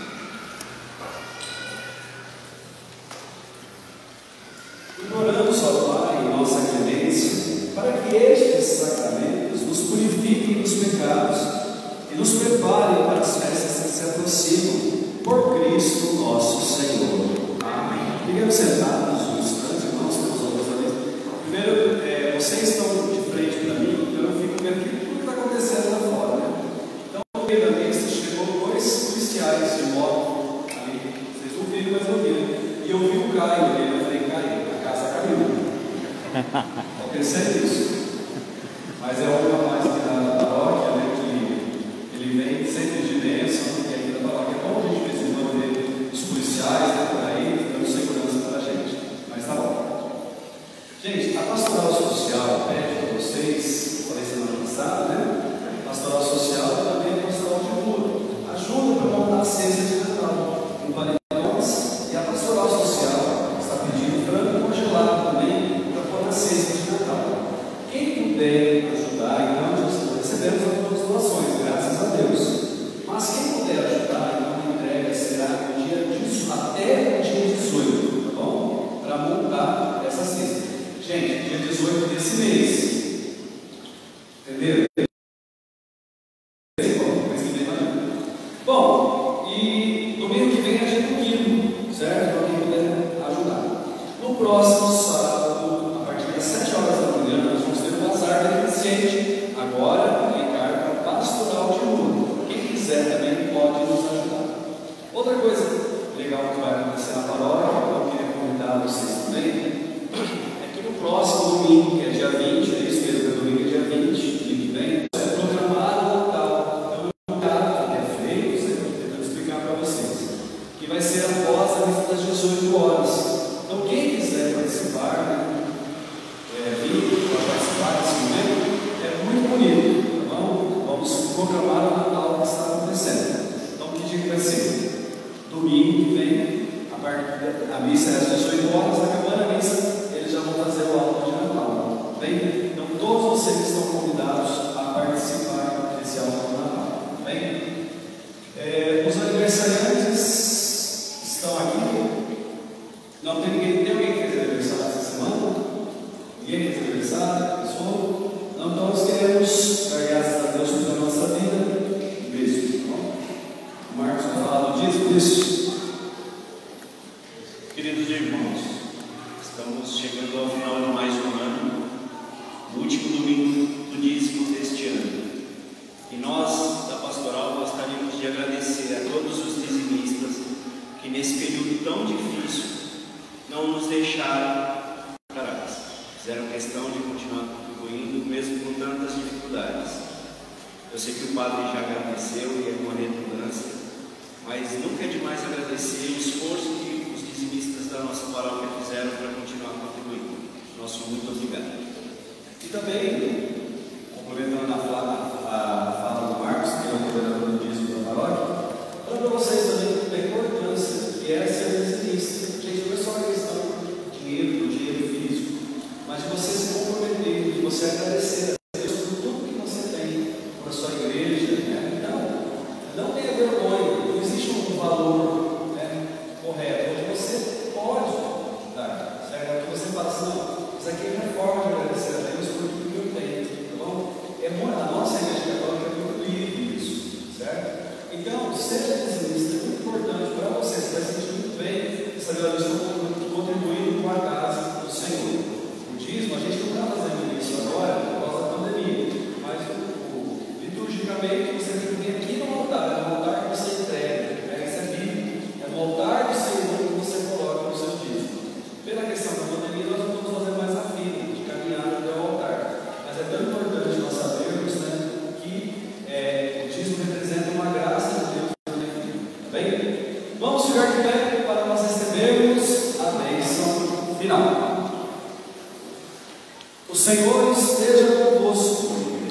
S5: Imploramos, ó Pai, em nossa clemência, para que estes sacramentos nos purifiquem dos pecados e nos preparem para as festas que se aproximam, por Cristo nosso Senhor. Amém. Fiquemos sentados um instante, irmãos, temos outros ali. Primeiro, é, vocês estão de frente para mim, eu não fico vendo o que está acontecendo lá fora, né? Então, primeiramente, policiais de moto ali, vocês não viram, mas eu vi. E eu vi o Caio ali, eu falei, Caio, a casa caiu. Eu pensei nisso. Mas é um rapaz que na paróquia, né, que ele vem sempre de bênção, e aqui na paróquia é bom a gente visitar ver os policiais, né, por aí, dando segurança para a gente. Mas tá bom. Gente, a pastoral social pede para vocês, falei semana passada, né? Pastoral social também é pastoral de rua. Ajuda para montar a cesta de Natal, com paletós, e a pastoral social está pedindo frango congelado também para pôr na cesta de Natal. Quem puder ajudar, então nós recebemos algumas doações, graças a Deus. Mas quem puder ajudar, então a entrega será no dia dezoito, até o dia dezoito, tá bom? Para montar essa cesta. Gente, dia dezoito desse mês. Entendeu? Bom, e domingo que vem a gente domingo, certo? Para quem puder ajudar. No próximo sábado, a partir das sete horas da manhã, nós vamos ter um bazar beneficente, agora em carga pastoral de rua. Quem quiser também pode nos ajudar. Outra coisa legal que vai acontecer na paróquia, eu queria convidar vocês também, é que no próximo domingo, que é dia vinte, é isso mesmo, é domingo é dia vinte, domingo que vem, é programado o local. Então, é um local que é feito, eu tentando explicar para vocês, que vai ser após a missa das dezoito horas. Então, quem quiser participar, né, é, vir para participar desse momento, é muito bonito, tá bom? Vamos programar o Natal que está acontecendo. Então, que dia que vai ser? Domingo que vem, a, parte, a missa é às dezoito horas, acabando a missa, eles já vão fazer o alto de Natal, tá bem? Então, todos vocês estão convidados a participar desse alto de Natal, tá bem? É, os aniversariantes estão aqui. Não tem ninguém, tem alguém que fez aniversário essa semana? Ninguém fez aniversário? Pessoa? Não, então nós queremos dar graças a Deus pela nossa vida mesmo, tá bom? O Marcos vai falar do dízimo disso.
S2: Queridos irmãos, estamos chegando ao final de mais um ano, no último domingo do dízimo deste ano. E nós, da pastoral, gostaríamos de agradecer a todos os dizimistas que nesse período tão difícil não nos deixaram para trás. Fizeram questão de continuar contribuindo, mesmo com tantas dificuldades. Eu sei que o padre já agradeceu e é uma redundância, mas nunca é demais agradecer o esforço que os dizimistas da nossa paróquia fizeram para continuar contribuindo. Nosso muito obrigado.
S5: E também, complementando a fala, a fala do Marcos, que é o coordenador do dízimo da paróquia, falando para vocês também da importância que é ser dizimista. Gente, não é só a questão de dinheiro, do dinheiro físico, mas de você se comprometer, de você agradecer a Deus por tudo que você tem, por a sua igreja, né? Então, não tenha vergonha, não existe um valor, né, correto, onde você pode dar, certo? Que você fala assim, não, isso aqui é uma forma de agradecer a Deus por tudo que eu tenho, tá bom? É muito, a nossa igreja católica é muito livre nisso, certo? Então, seja dizimista, é muito importante para você, você vai sentir muito bem, saber que estão contribuindo com a casa do Senhor. O dízimo, a gente não está fazendo isso agora por causa da pandemia, mas o, o, liturgicamente você tem que vir aqui no altar, é no altar que você entrega, pega essa Bíblia, é no altar do Senhor que você coloca o seu dízimo. Pela questão da pandemia, nós não vamos fazer mais a fila de caminhar até o altar, mas é tão importante nós sabermos, né, que é, o dízimo representa uma graça de Deus na minha vida, tá bem? Vamos ficar de pé para nós recebermos a bênção final. O Senhor esteja convosco.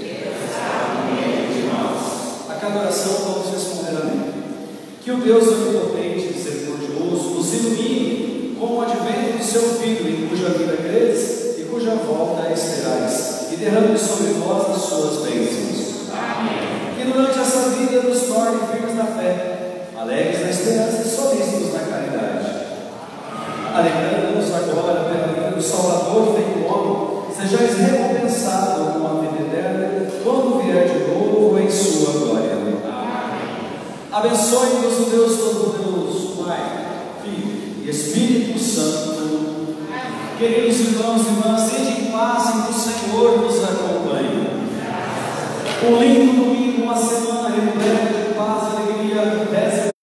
S5: A cada oração vamos responder amém. Que o Deus onipotente e misericordioso nos ilumine com o advento do seu Filho, em cuja vida credes e cuja volta esperais, e derrame sobre vós as suas bênçãos. Amém. Que durante essa vida nos torne firmes na fé, alegres na esperança e solícitos na caridade. Alegrando-nos agora pela vida do Salvador feito homem, sejais recompensados com a vida eterna, quando vier de novo em sua glória. Abençoe-nos o Deus Todo-Poderoso, Pai, Filho e Espírito Santo. Queridos irmãos e irmãs, sede em paz em que o Senhor nos acompanhe. Um lindo domingo, uma semana repleta de paz e alegria.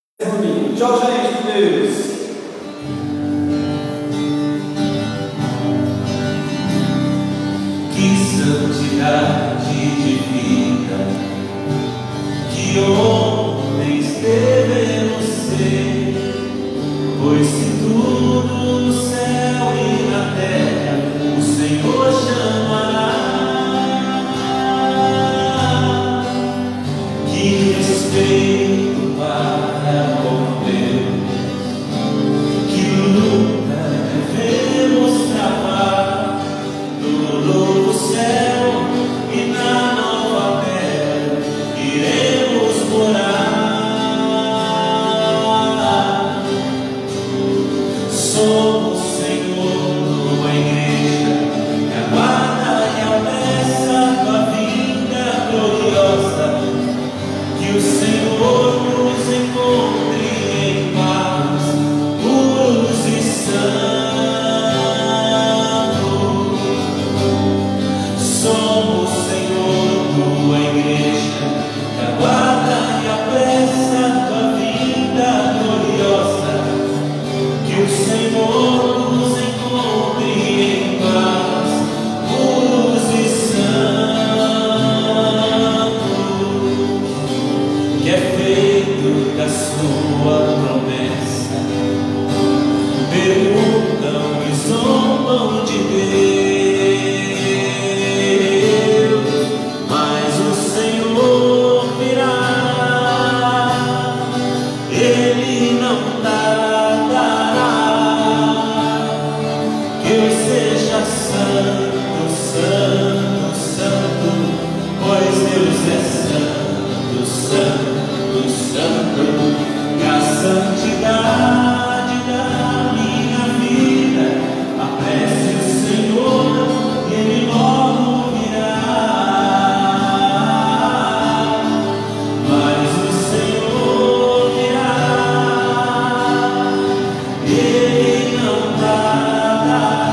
S7: respeito para com Deus. Que luta devemos travar no novo céu e na nova terra iremos morar. Somos, Senhor, uma igreja que aguarda e apressa tua vinda gloriosa. Que o Senhor nos encontre em paz, puros e santos. Somos, Senhor, tua igreja que aguarda e apressa tua vinda gloriosa. Que o Senhor nos encontre em paz, puros e santos. Que é feito da sua promessa, perguntam e zombam de Deus, mas o Senhor virá, Ele não tardará. Que eu seja santo, santo, santo, pois Deus é santo, santo, santo. Que a santidade da minha vida apresse o Senhor e Ele logo virá. Mas o Senhor virá, Ele não tardará.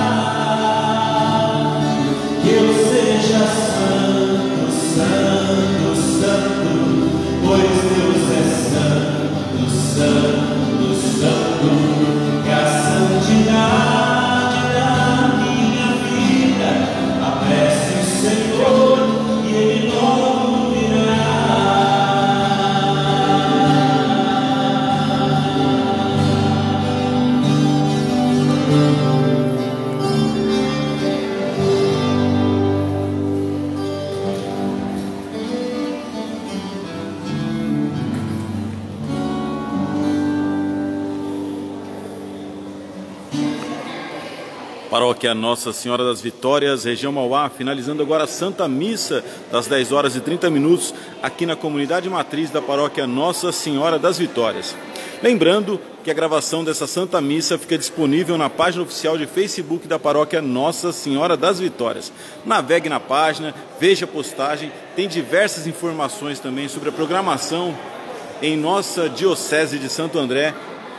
S7: Que eu seja santo, santo, santo, pois Deus é santo, santo, santo. Que a santidade da minha vida apresse o Senhor e Ele logo virá.
S1: Paróquia Nossa Senhora das Vitórias, região Mauá, finalizando agora a Santa Missa das dez horas e trinta minutos aqui na comunidade matriz da Paróquia Nossa Senhora das Vitórias. Lembrando que a gravação dessa Santa Missa fica disponível na página oficial de Facebook da Paróquia Nossa Senhora das Vitórias. Navegue na página, veja a postagem, tem diversas informações também sobre a programação em nossa Diocese de Santo André.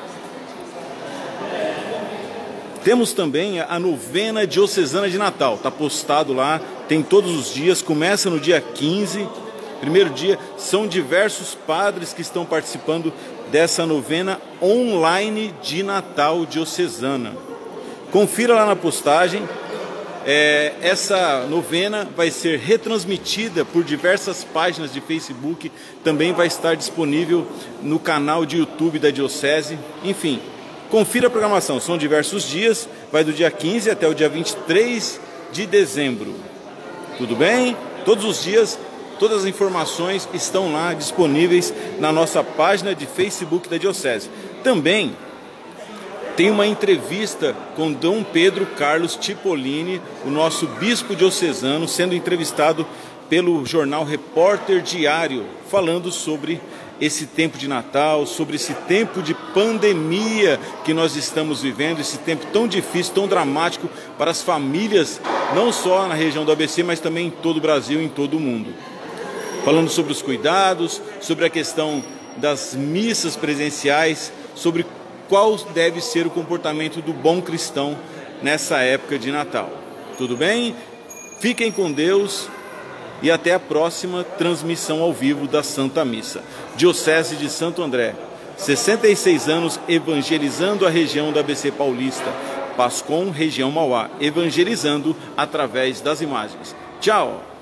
S1: Temos também a novena diocesana de Natal, está postado lá, tem todos os dias, começa no dia quinze, primeiro dia, são diversos padres que estão participando dessa novena online de Natal diocesana. Confira lá na postagem, é, essa novena vai ser retransmitida por diversas páginas de Facebook, também vai estar disponível no canal de YouTube da Diocese, enfim. Confira a programação, são diversos dias, vai do dia quinze até o dia vinte e três de dezembro. Tudo bem? Todos os dias, todas as informações estão lá disponíveis na nossa página de Facebook da Diocese. Também tem uma entrevista com Dom Pedro Carlos Cipollini, o nosso bispo diocesano, sendo entrevistado pelo jornal Repórter Diário, falando sobre esse tempo de Natal, sobre esse tempo de pandemia que nós estamos vivendo, esse tempo tão difícil, tão dramático para as famílias, não só na região do A B C, mas também em todo o Brasil e em todo o mundo. Falando sobre os cuidados, sobre a questão das missas presenciais, sobre qual deve ser o comportamento do bom cristão nessa época de Natal. Tudo bem? Fiquem com Deus. E até a próxima transmissão ao vivo da Santa Missa. Diocese de Santo André, sessenta e seis anos evangelizando a região da A B C Paulista. Pascom, região Mauá, evangelizando através das imagens. Tchau!